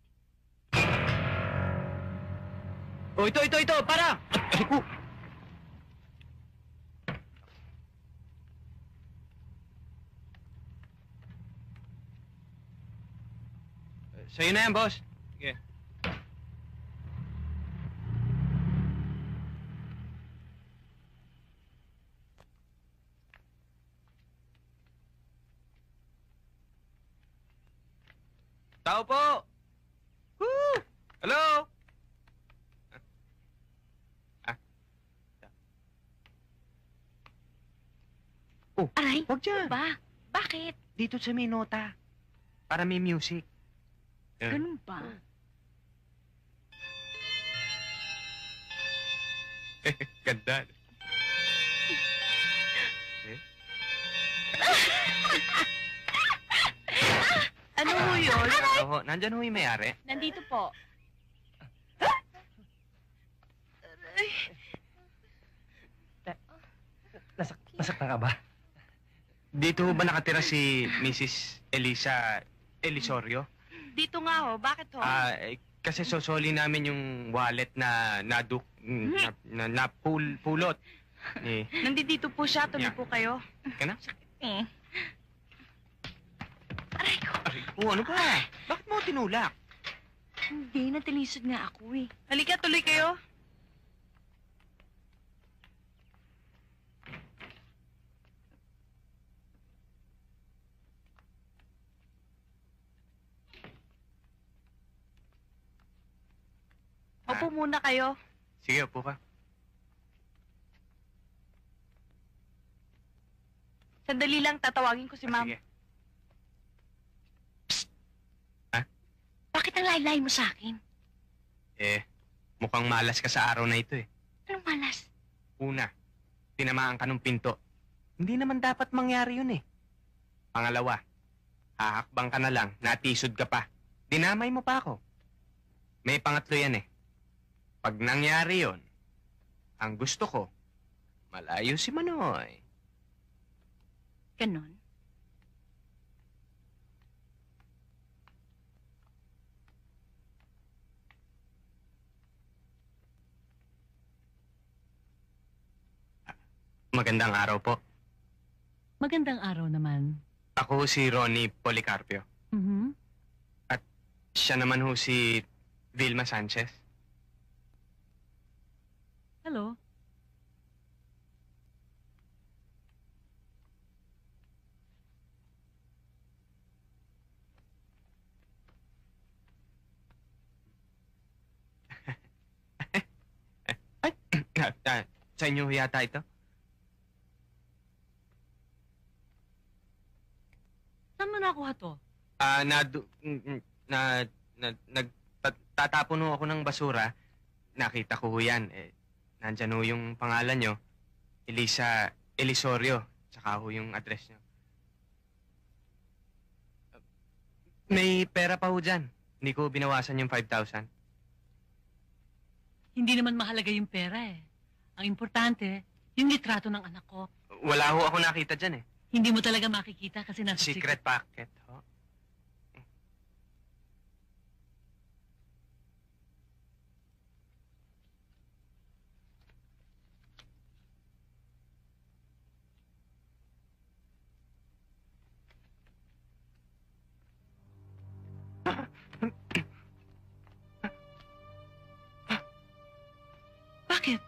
Oh, ito! Para! Ako! Sa'yo na yan, boss. Sige. Tao po! Woo! Hello? Oh, Aray, wag dyan. ba? Bakit? Dito sa may nota. Para may music. Ganun ba? Ganda. Ano ho yun? Oo, nandyan ho yung may-ari. Nandito po. Nasaktan ka ba? Dito ba nakatira si Mrs. Elisa Elisorio? Dito nga ho, bakit ho? Kasi sosoli namin yung wallet na pulot. Nandito po siya, tuloy Yeah. po kayo. Ka na? Aray ko. Ano ba? Bakit mo tinulak? Hindi, natilisod nga ako eh. Halika, tuloy kayo. Opo muna kayo. Sige, upo ka. Sandali lang, tatawagin ko si ma'am. Sige. Bakit ang laylay mo sa akin? Mukhang malas ka sa araw na ito eh. Anong malas? Una, tinamaan ka ng pinto. Hindi naman dapat mangyari yun eh. Pangalawa, hahakbang ka na lang, natisod ka pa. Dinamay mo pa ako. May pangatlo yan eh. Pag nangyari yon, ang gusto ko, malayo si Manoy. Ganon? Magandang araw po. Magandang araw naman. Ako si Ronnie Policarpio. Mhm. Siya naman ho si Vilma Sanchez. Hello. Sa inyo yata ito? Saan mo nakuha to? Nagtatapon ho ako ng basura. Nakita ko ho yan. Nandyan ho yung pangalan nyo. Elisa Elisorio. Tsaka ho yung address nyo. May pera pa ho dyan. Hindi ko binawasan yung 5,000. Hindi naman mahalaga yung pera eh. Ang importante, yung litrato ng anak ko. Wala ho ako nakita dyan eh. Hindi mo talaga makikita kasi nasa Secret packet ho. Bakit?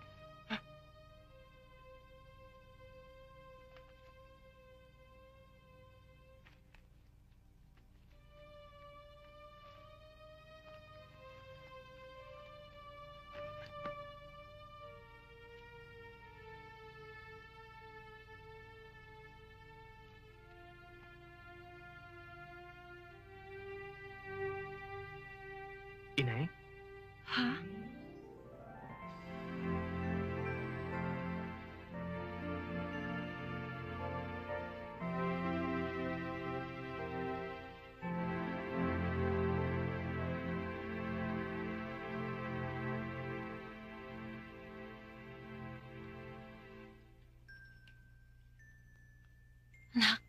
Inay? Ha? Anak.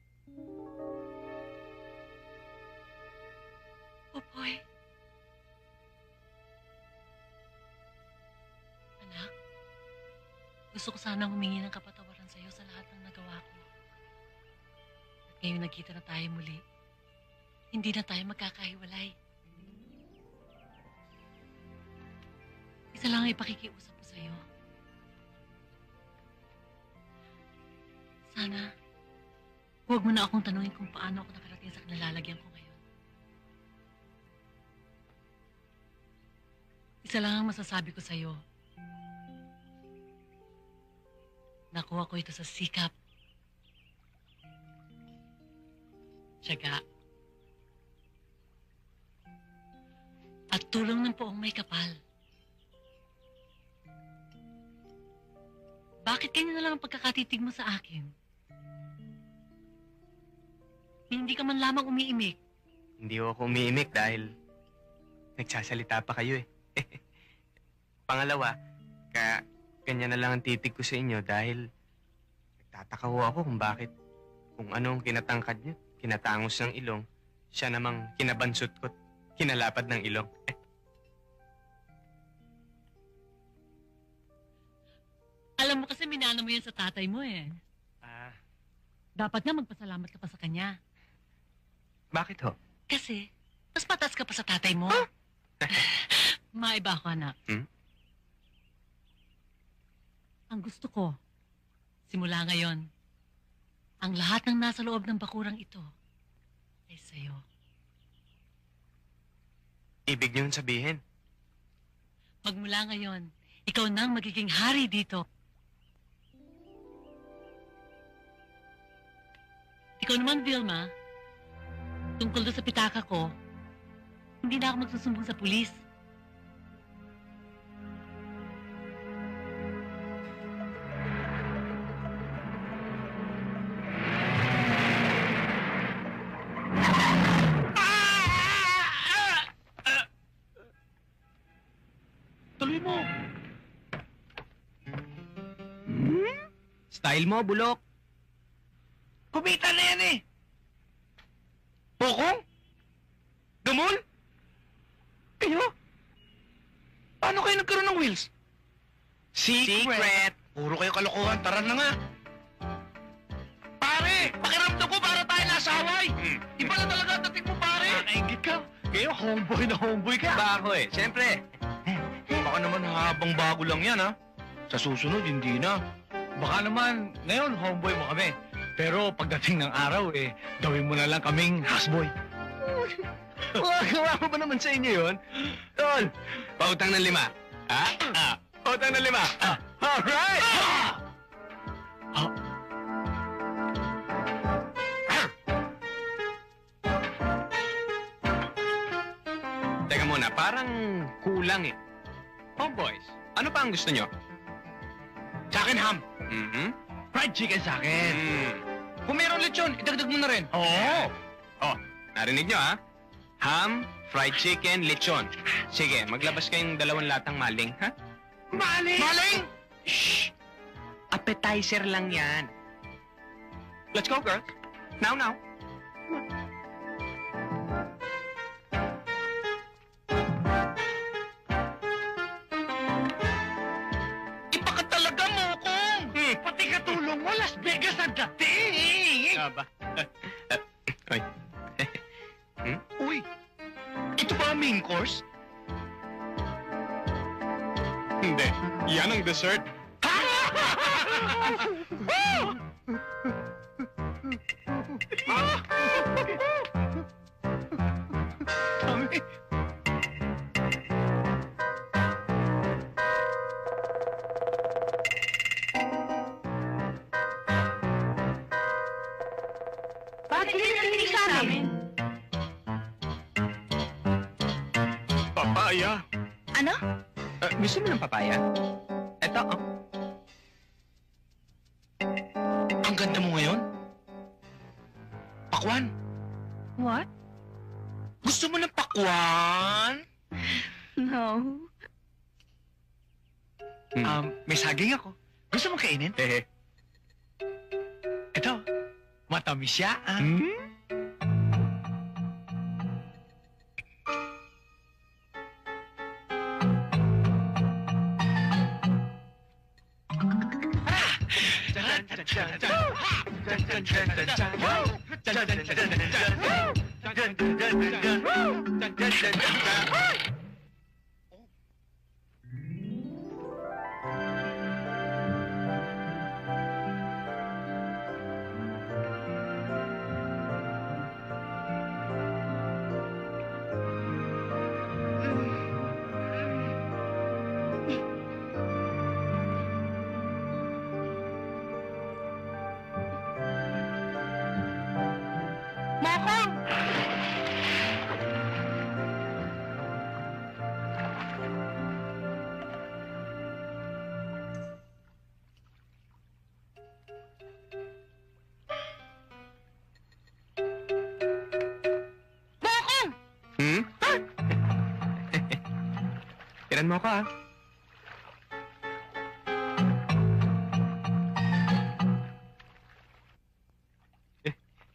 Popoy. Anak, gusto ko sanang humingi ng kapatawaran sa'yo sa lahat ng nagawa ko. At ngayong nagkita na tayo muli, hindi na tayo magkakahiwalay. Isa lang ang ipakikiusap ko sa'yo. Sana, huwag mo na akong tanungin kung paano ako nakarating sa kinalalagyan ko ngayon. Isa lang ang masasabi ko sa'yo. Nakuha ko ito sa sikap, tiyaga, at tulong ng poong may kapal. Bakit ganyan na lang ang pagkakatitig mo sa akin? Hindi ka man lamang umiimik. Hindi ho ako umiimik dahil nagsasalita pa kayo eh. Pangalawa, ganyan na lang ang titig ko sa inyo dahil Nagtataka ho ako kung bakit. Kung ano ang kinatangkad niya, kinatangos ng ilong, siya namang kinabansot ko't kinalapad ng ilong. Alam mo kasi minana mo yan sa tatay mo eh. Dapat nga magpasalamat ka pa sa kanya. Bakit ho? Kasi, mas patas ka pa sa tatay mo. Maiba ako, anak. Ang gusto ko, simula ngayon, ang lahat ng nasa loob ng bakurang ito ay sa'yo. Ibig niyong sabihin? Magmula ngayon, ikaw nang magiging hari dito. Ikaw naman, Vilma, tungkol doon sa pitaka ko, hindi na ako magsusumbong sa pulis. Tuloy mo! Style mo, bulok! Kumita na yan eh! Bokong? Gamol? Kayo? Paano kayo nagkaroon ng wheels? Secret! Puro kayo kalokohan, tara na nga. Pare, pakiramdam ko para tayo nasa Hawaii. Iba na talaga ang dating mo, pare. Nainggit ka! Kayo, homeboy na homeboy ka! Ba ako eh, siyempre. Baka naman habang bago lang yan, ha? Sa susunod, hindi na. Baka naman, ngayon homeboy mo kami. Pero pagdating ng araw eh, gawin mo na lang kaming houseboy. Gawa ko ba naman sa inyo yun? Tol, pautang ng 5. Ha? Pautang ng 5. Alright! Teka muna, parang kulang eh. Homeboys, ano pa ang gusto nyo? Sa akin, ham. Fried chicken sa akin. Kung meron lechon, idagdag mo na rin. Oo! Oh, narinig nyo ha? Ham, fried chicken, lechon. Sige, maglabas kayong 2 latang maling, ha? Maling! Maling! Shh! Appetizer lang yan. Let's go, girls. Now. Ipakatalaga mo kong! Pati katulong mo, Las Vegas ang dating! Aba. Oy. Uy, ito ba ang main course? Hindi. Yan ang dessert. Kami. Bakit hindi narinig sa amin? Papaya. Ano? Gusto mo ng papaya? Eto, oh. Ang ganda mo ngayon? Pakwan? What? Gusto mo ng pakwan? No. May saging ako. Gusto mo kainin? Ito, matamis siya, Mokong! Mokong! Tiran mo ako, ah.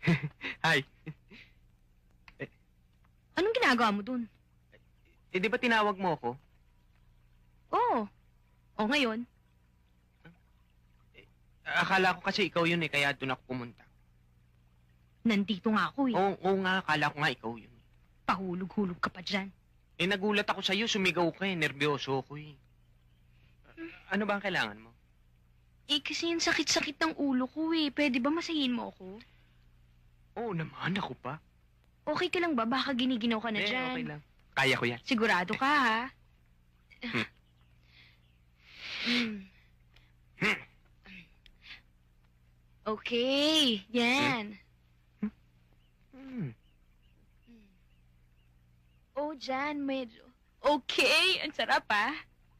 Hi. Anong ginagawa mo dun? Eh, di ba tinawag mo ako? Oo. O ngayon? Akala ko kasi ikaw yun eh, kaya doon ako pumunta. Nandito nga ako eh. Oo nga, akala ko nga ikaw yun. Pahulog-hulog ka pa dyan. Eh, nagulat ako sa'yo, sumigaw ka eh, nervyoso ako eh. Ano ba ang kailangan mo? Eh, kasi yung sakit-sakit ng ulo ko eh. Pwede ba masahin mo ako? Oo naman, ako pa. Okay ka lang ba? Baka giniginaw ka na Eh, dyan. okay lang. Kaya ko yan. Sigurado ka, ha? Okay, yan. Oh, dyan, medyo. Okay, ang sarap, ah.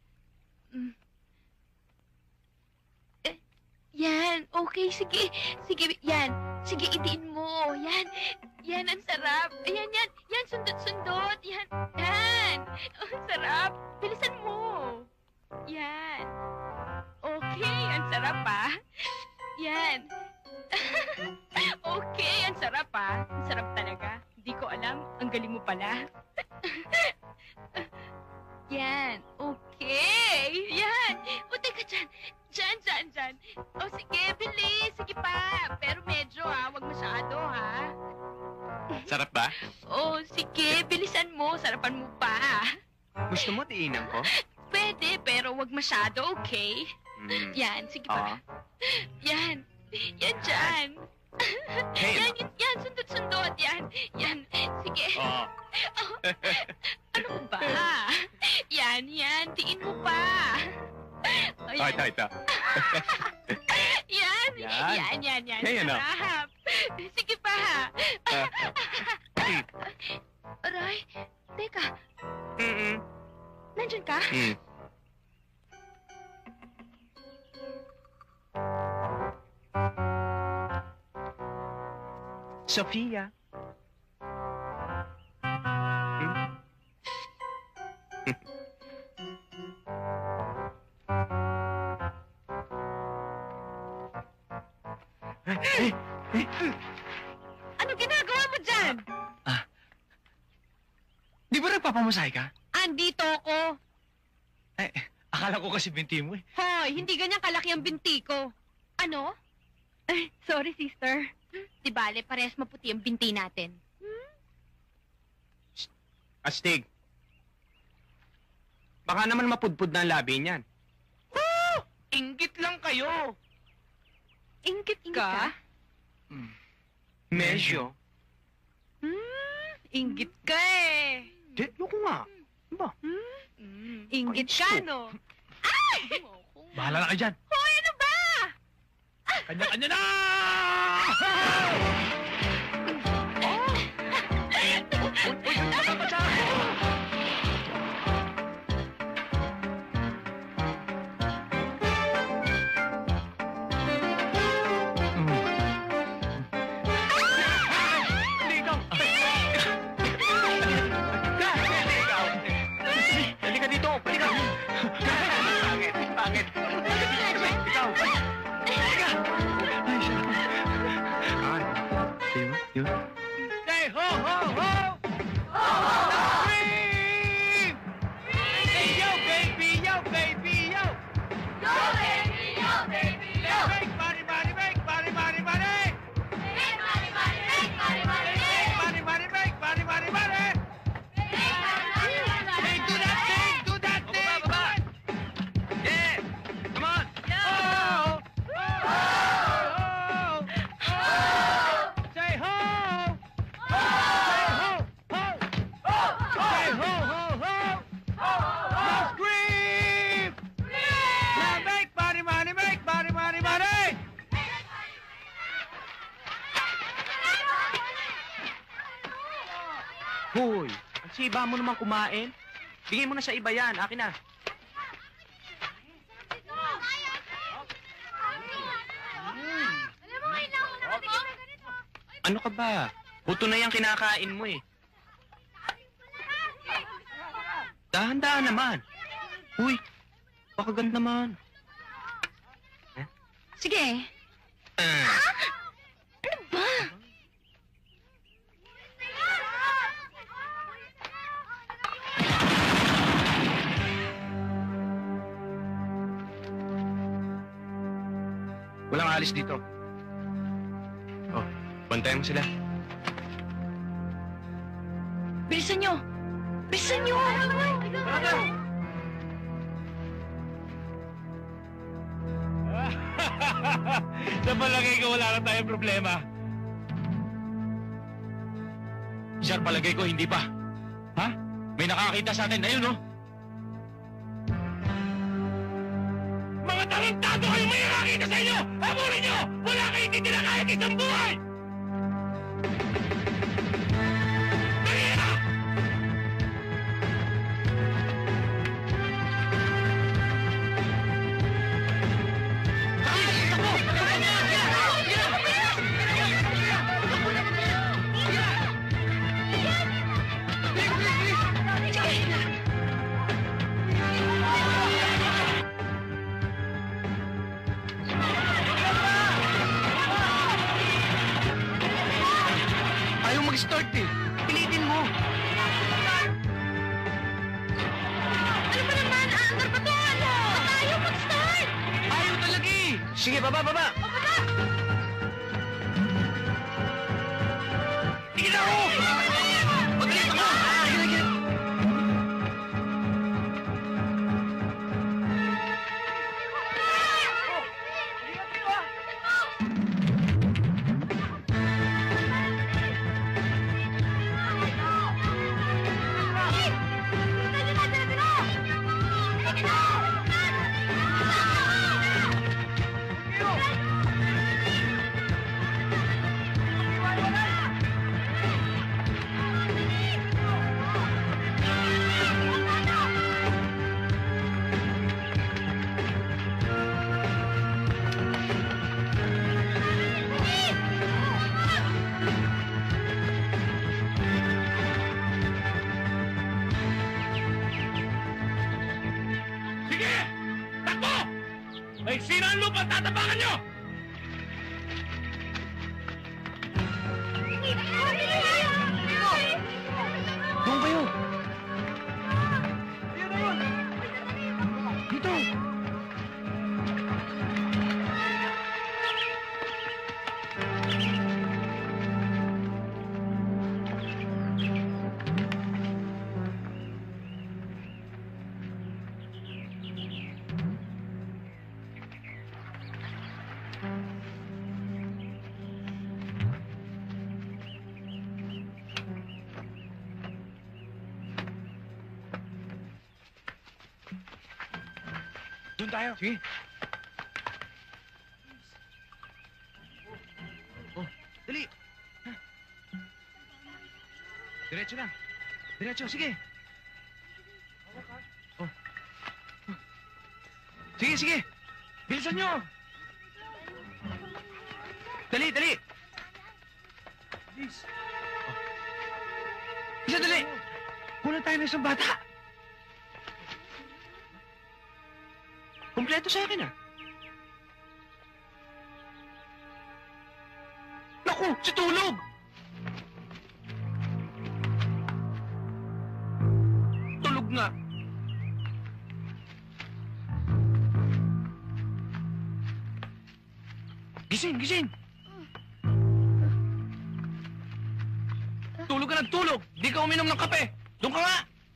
Yan, okay, sige. Sige, yan. Sige, itiin mo. Yan, yan, ang sarap. Ayan, yan. Yan, sundot-sundot. Yan, yan. Ang sarap. Bilisan mo. Yan. Okay, ang sarap, ah. Yan. Okay, ang sarap, ah. Ang sarap talaga. Hindi ko alam. Ang galing mo pala. Yan. Okay. Yan. O, teka dyan. Dyan. O, sige, bilis. Sige pa. Pero medyo, ha. Huwag masyado, ha. Sarap ba? O, sige. Bilisan mo. Sarapan mo pa. Gusto mo diinan ko? Pwede, pero huwag masyado, okay? Yan. Sige pa. Yan. Yan dyan. Hey, Yan. Sundot-sundot. Yan. Sige. Oo. Ano ba? Yan. Tiin mo pa. Ay, ito. Yan. Yan. Hey, ano? Sarap. Sige pa. Aray, teka. Nandyan ka? Sofia. Ano ginagawa mo dyan? Di ba nagpapamasahe ka? Andito ako. Akala ko kasi binti mo eh. Hoy, hindi ganyan kalaki ang binti ko. Ano? Ay, sorry, sister. Di bale, parehas maputi ang binti natin. Astig. Baka naman mapudpud na ang labi niyan. Inggit lang kayo. Ingit ka? Medyo. Inggit ka eh. Di, loko nga. Ba? Inggit ka, no? Bahala na kayo dyan. Hoy, ano ba? Kanya-kanya na! Halika dito. Halika. Pangit. Ikaw. Yun. Say ho, ho, ho! Scream! Say yo, baby, yo, baby, yo! Yo, baby, yo, baby, yo! Make money, money, make money, money, money! Make money, money, make money, money, Make money, money, make money, money, money! Hey, do that thing, do that thing! Yeah. Come on. Oh! Oh! Oh! Say ho! Say ho! Ho! Say ho, ho, ho! Now scream! Now make money, money, make money, money, money! Hoy, ang siba mo naman kumain. Bigay mo na sa iba yan. Akin na. Ano ka ba? Buto na yung kinakain mo eh. Dahan-dahan naman. Uy, baka ganda naman. Sige. Ano ba? Walang alis dito. Oh, bantayan mo sila. Bilisan nyo! Bilisan nyo! Sa palagay ko, wala na tayong problema. Sir, palagay ko hindi pa. Ha? May nakakita sa atin. Ayun, no? Mga tarantado kayo may nakakita sa inyo! Habulin nyo! Wala kayong hindi na kaya isang buhay! Dali na! Ayaw mag-start eh. Pilitin mo. Ano ba naman? Aandar pa to, ano? Tayo mag-start! Ayaw talaga eh. Sige, baba, baba. Sige na ako! Magaling ka mo. Sige, sige. Sige! Takbo! May sino ang lupa at tatapakan nyo! Doon kayo. Dito. Doon tayo. Sige. Oh, dali. Diretso lang. Diretso, sige. Oh. Sige, sige. Bilisan nyo. Dali, dali. Bilis. Oh. Isa, dali. Kulang tayo ng isang bata. Kompleto sa akin, ah. Naku, si Tulog! Tulog nga. Gising, gising! Tulog ka ng tulog! Di ka uminom ng kape! Doon ka nga!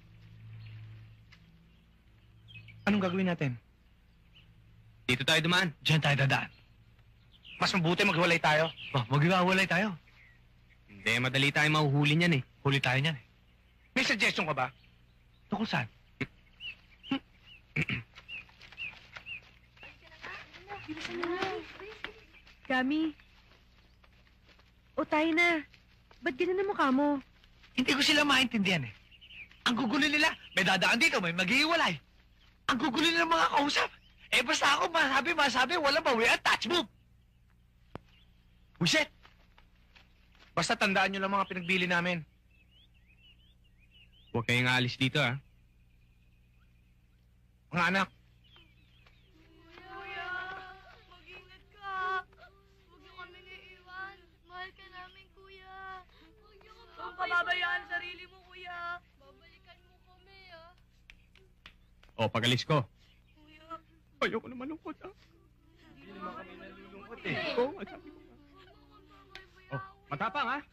Anong gagawin natin? Dito tayo dumaan. Diyan tayo dadaan. Mas mabuti maghiwalay tayo. Oh, maghiwalay tayo. Hindi, madali tayo mahuhuli niyan eh. Huli tayo niyan eh. May suggestion ka ba? Tungkol saan? Kami. O tayo na. Ba't ganun ang mukha mo? Hindi ko sila maintindihan eh. Ang gugulo nila, may dadaan dito, may maghihiwalay. Ang gugulo nila mga kausap. Eh basta ako masabi, walang bawi at touch move. Buset! Basta tandaan nyo lang mga pinagbili namin. Huwag kayong aalis dito, ah. Mga anak, Kuya, mag-ingat ka. Huwag niyo kami iiwan. Mahal ka namin, kuya. Huwag niyo kami Huwag pababayaan sarili mo, kuya. Babalikan mo kami, ah. O, pagalis ko. Kuya, Ayoko na malungkot, ah. hindi naman kami nalulungkot. Oo, sabi ko nga. Oh, matapang ha?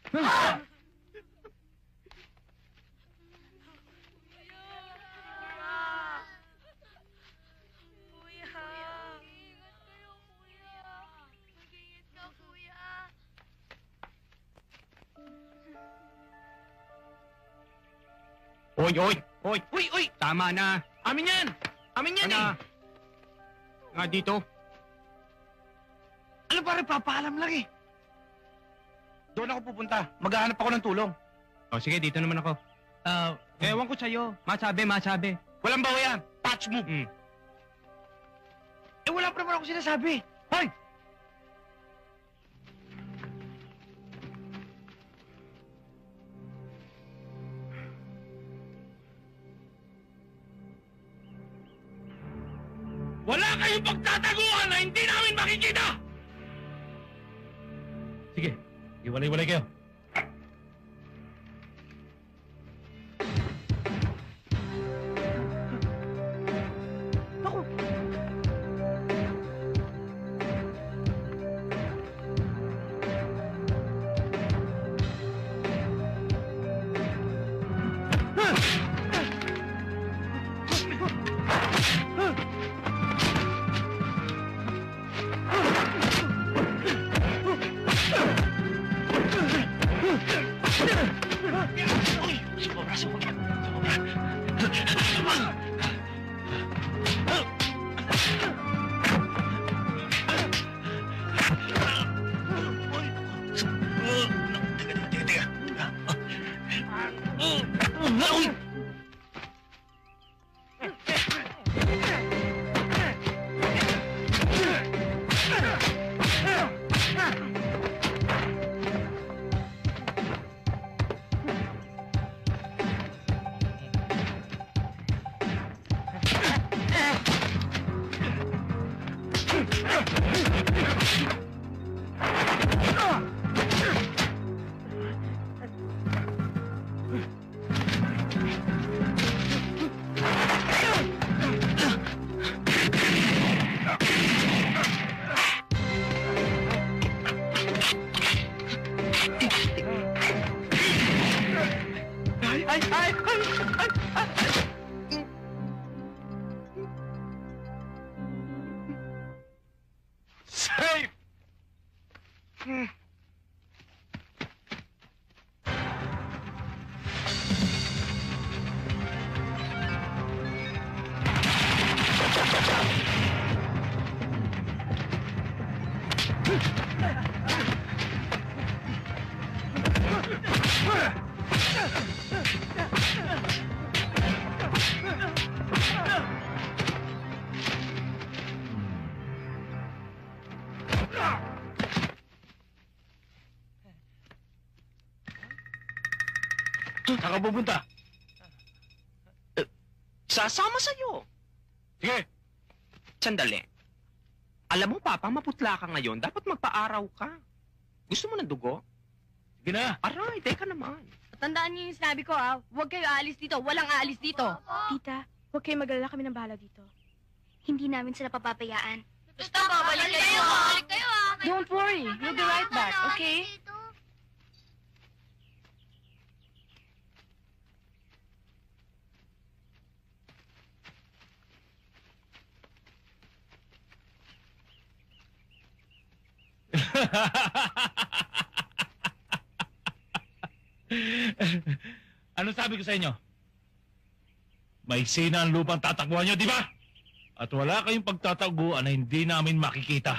Oy, oy, oy! Uy, uy! Tama na! Amin yan! Amin yan eh! Nga dito. Ano pare, papaalam lang eh. Doon ako pupunta. Maghahanap ako ng tulong. O sige, dito naman ako. Ewan ko sa'yo. Masabi. Walang bawa yan. Patch move. Eh wala pa naman ako sinasabi. Hoy! Wala kayong pagtataguan na hindi namin makikita! Sige, iwalay-walay kayo. Safe! Saan ka pupunta? Sasama sa'yo. Sige. Sandali. Alam mo, Papa, maputla ka ngayon. Dapat magpa-araw ka. Gusto mo ng dugo? Sige na. Aray, teka naman. Tandaan niyo yung sinabi ko, ah. Huwag kayo aalis dito. Walang aalis dito. Tita, huwag kayo mag-alala, kami ng bahala dito. Hindi namin sila papapayaan. Basta babalik kayo, ah. Balik kayo, ah. Don't worry, we'll be right back, okay? Ano sabi ko sa inyo? May sina ang lupang tatakbuhan nyo, di ba? At wala kayong pagtataguan na hindi namin makikita.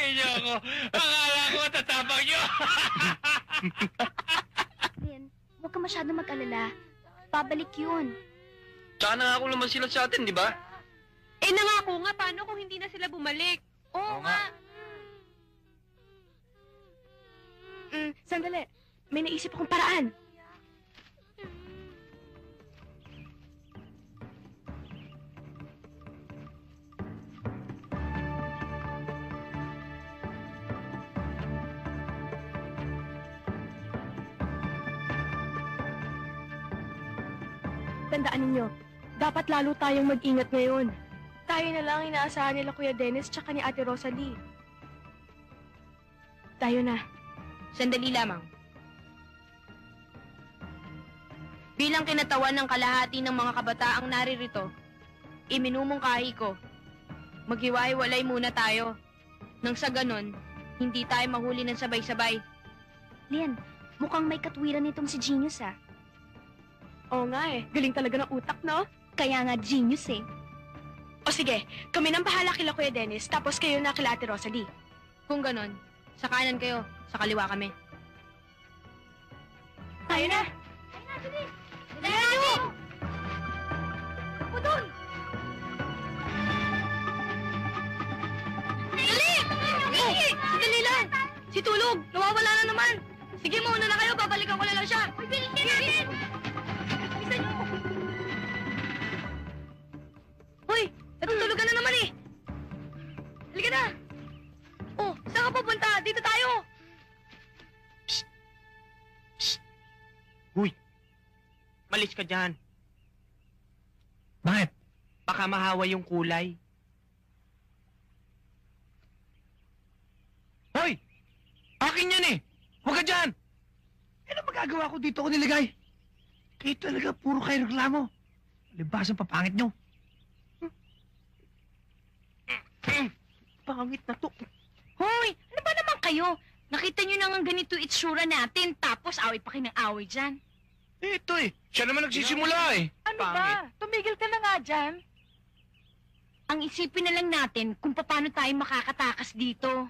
niyo ako. Akala ko tatapang niyo. Lin, huwag ka masyado mag-alala. Babalik yun. Tsaka nangako naman sila sa atin, di ba? Eh, nangako nga, paano kung hindi na sila bumalik? Oo nga. Sandali. May naisip akong paraan. Tandaan ninyo, dapat lalo tayong mag-ingat ngayon. Tayo na lang inaasahan nila Kuya Dennis tsaka ni Ate Rosalie. Tayo na. Sandali lamang. Bilang kinatawan ng kalahati ng mga kabataang naririto, iminumungkahi ko, maghiwa-hiwalay muna tayo. Nang sa ganon, hindi tayo mahuli ng sabay-sabay. Lian, mukhang may katwiran nitong si Genius, ah. Oo nga eh. Galing talaga ng utak, no? Kaya nga genius eh. O sige, kami nang bahala kila Kuya Dennis, tapos kayo na kila Ate Rosalie. Kung ganon, sa kanan kayo, sa kaliwa kami. Tayo na! Dali nyo! Upo dun! Dali! Dali! Dali lang! Si Tulog, nawawala na naman! Sige, mauna na kayo, babalikan ko na lang siya! Uy, bilisin natin! Bisa nyo! Hoy! Natutulog ka na naman eh! Halika na! Oh, saan ka pupunta? Dito tayo! Uy! Malis ka dyan. Bakit? Baka mahawa yung kulay. Hoy! Akin yan eh! Huwag ka dyan! Ano magagawa ko dito ako nilagay? Kayo talaga, puro kayo reklamo. Libasan papangit nyo. Pangit na to. Hoy! Ano ba naman kayo? Nakita nyo na nga ganito itsura natin, tapos away pa kayo ng away dyan. Ito eh. Siya naman nagsisimula eh. Ano ba? Tumigil ka na nga dyan. Ang isipin na lang natin kung paano tayo makakatakas dito.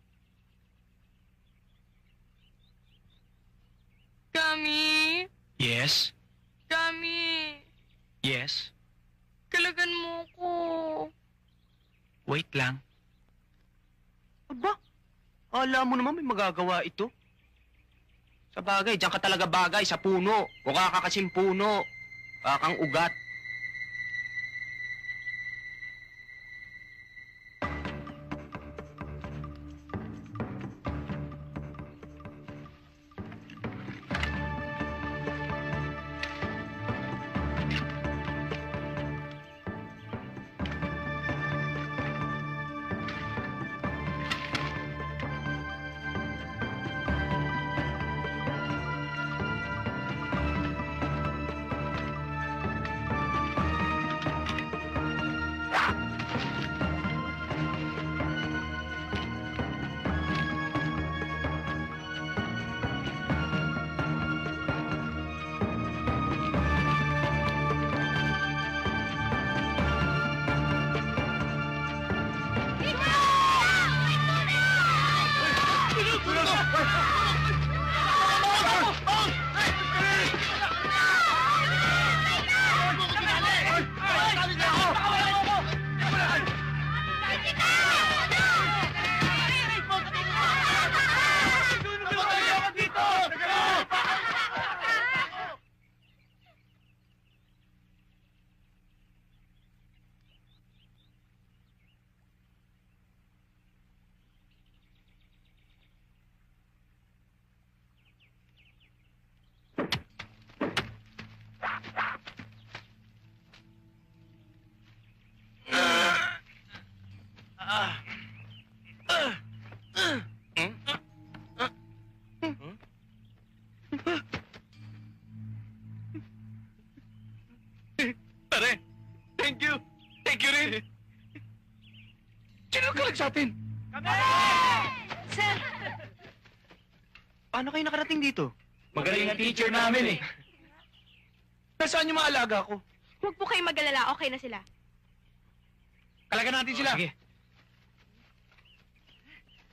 Kami! Yes? Kami! Yes? Kalagan mo ko. Wait lang. Aba, alam mo naman may magagawa ito. Sa bagay, diyan ka talaga bagay sa puno. O kakakasim puno. Kakang ugat. Pare, thank you. Thank you rin. Sino kalag sa atin? Sir! Paano kayo nakarating dito? Magaling ang teacher namin eh. Nasaan yung mga alaga ko? Huwag po kayong mag-alala, okay na sila. Kalagan natin sila. Sige.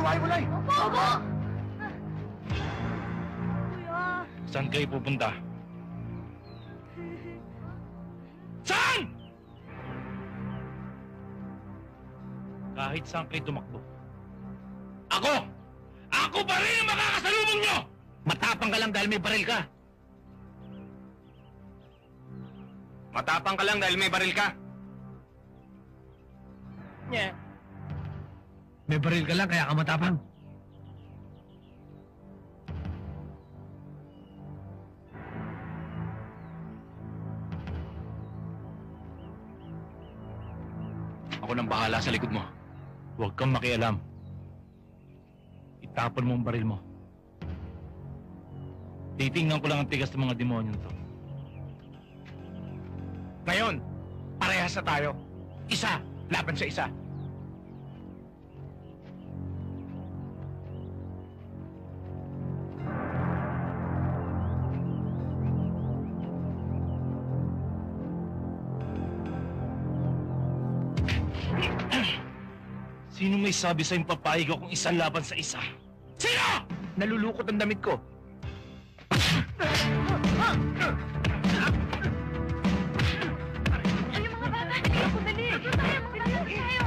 hiwa-hiwalay! Opo! Kuya! Saan kayo pupunta? Saan? Kahit saan kayo tumakbo. Ako! Ako pa rin ang makakasalubong nyo! Matapang ka lang dahil may baril ka. Matapang ka lang dahil may baril ka. May baril ka lang, kaya ka matapang. Ako nang bahala sa likod mo. Huwag kang makialam. Itapon mo ang baril mo. Titingnan ko lang ang tigas ng mga demonyo to. Ngayon, parehas na tayo. Isa, laban sa isa. Sino may sabi sa'yong papayag akong isang laban sa isa? Sino? Nalulukot ang damit ko. Ay, mga bata! Dali ako, dali! Dali tayo, mga bata! Tayo!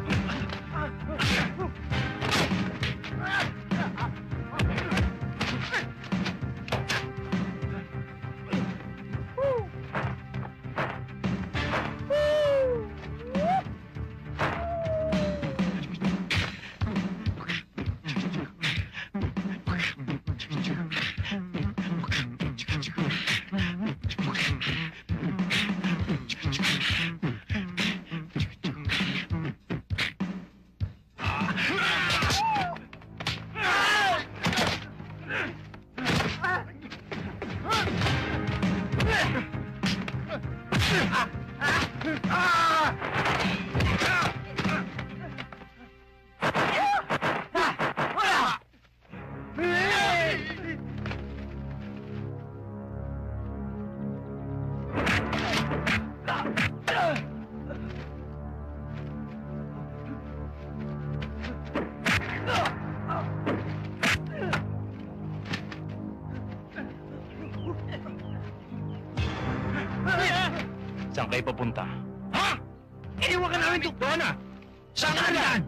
Saan kayo papunta? Ha? Iiwan ka namin doon ah! Saan ka nandaan?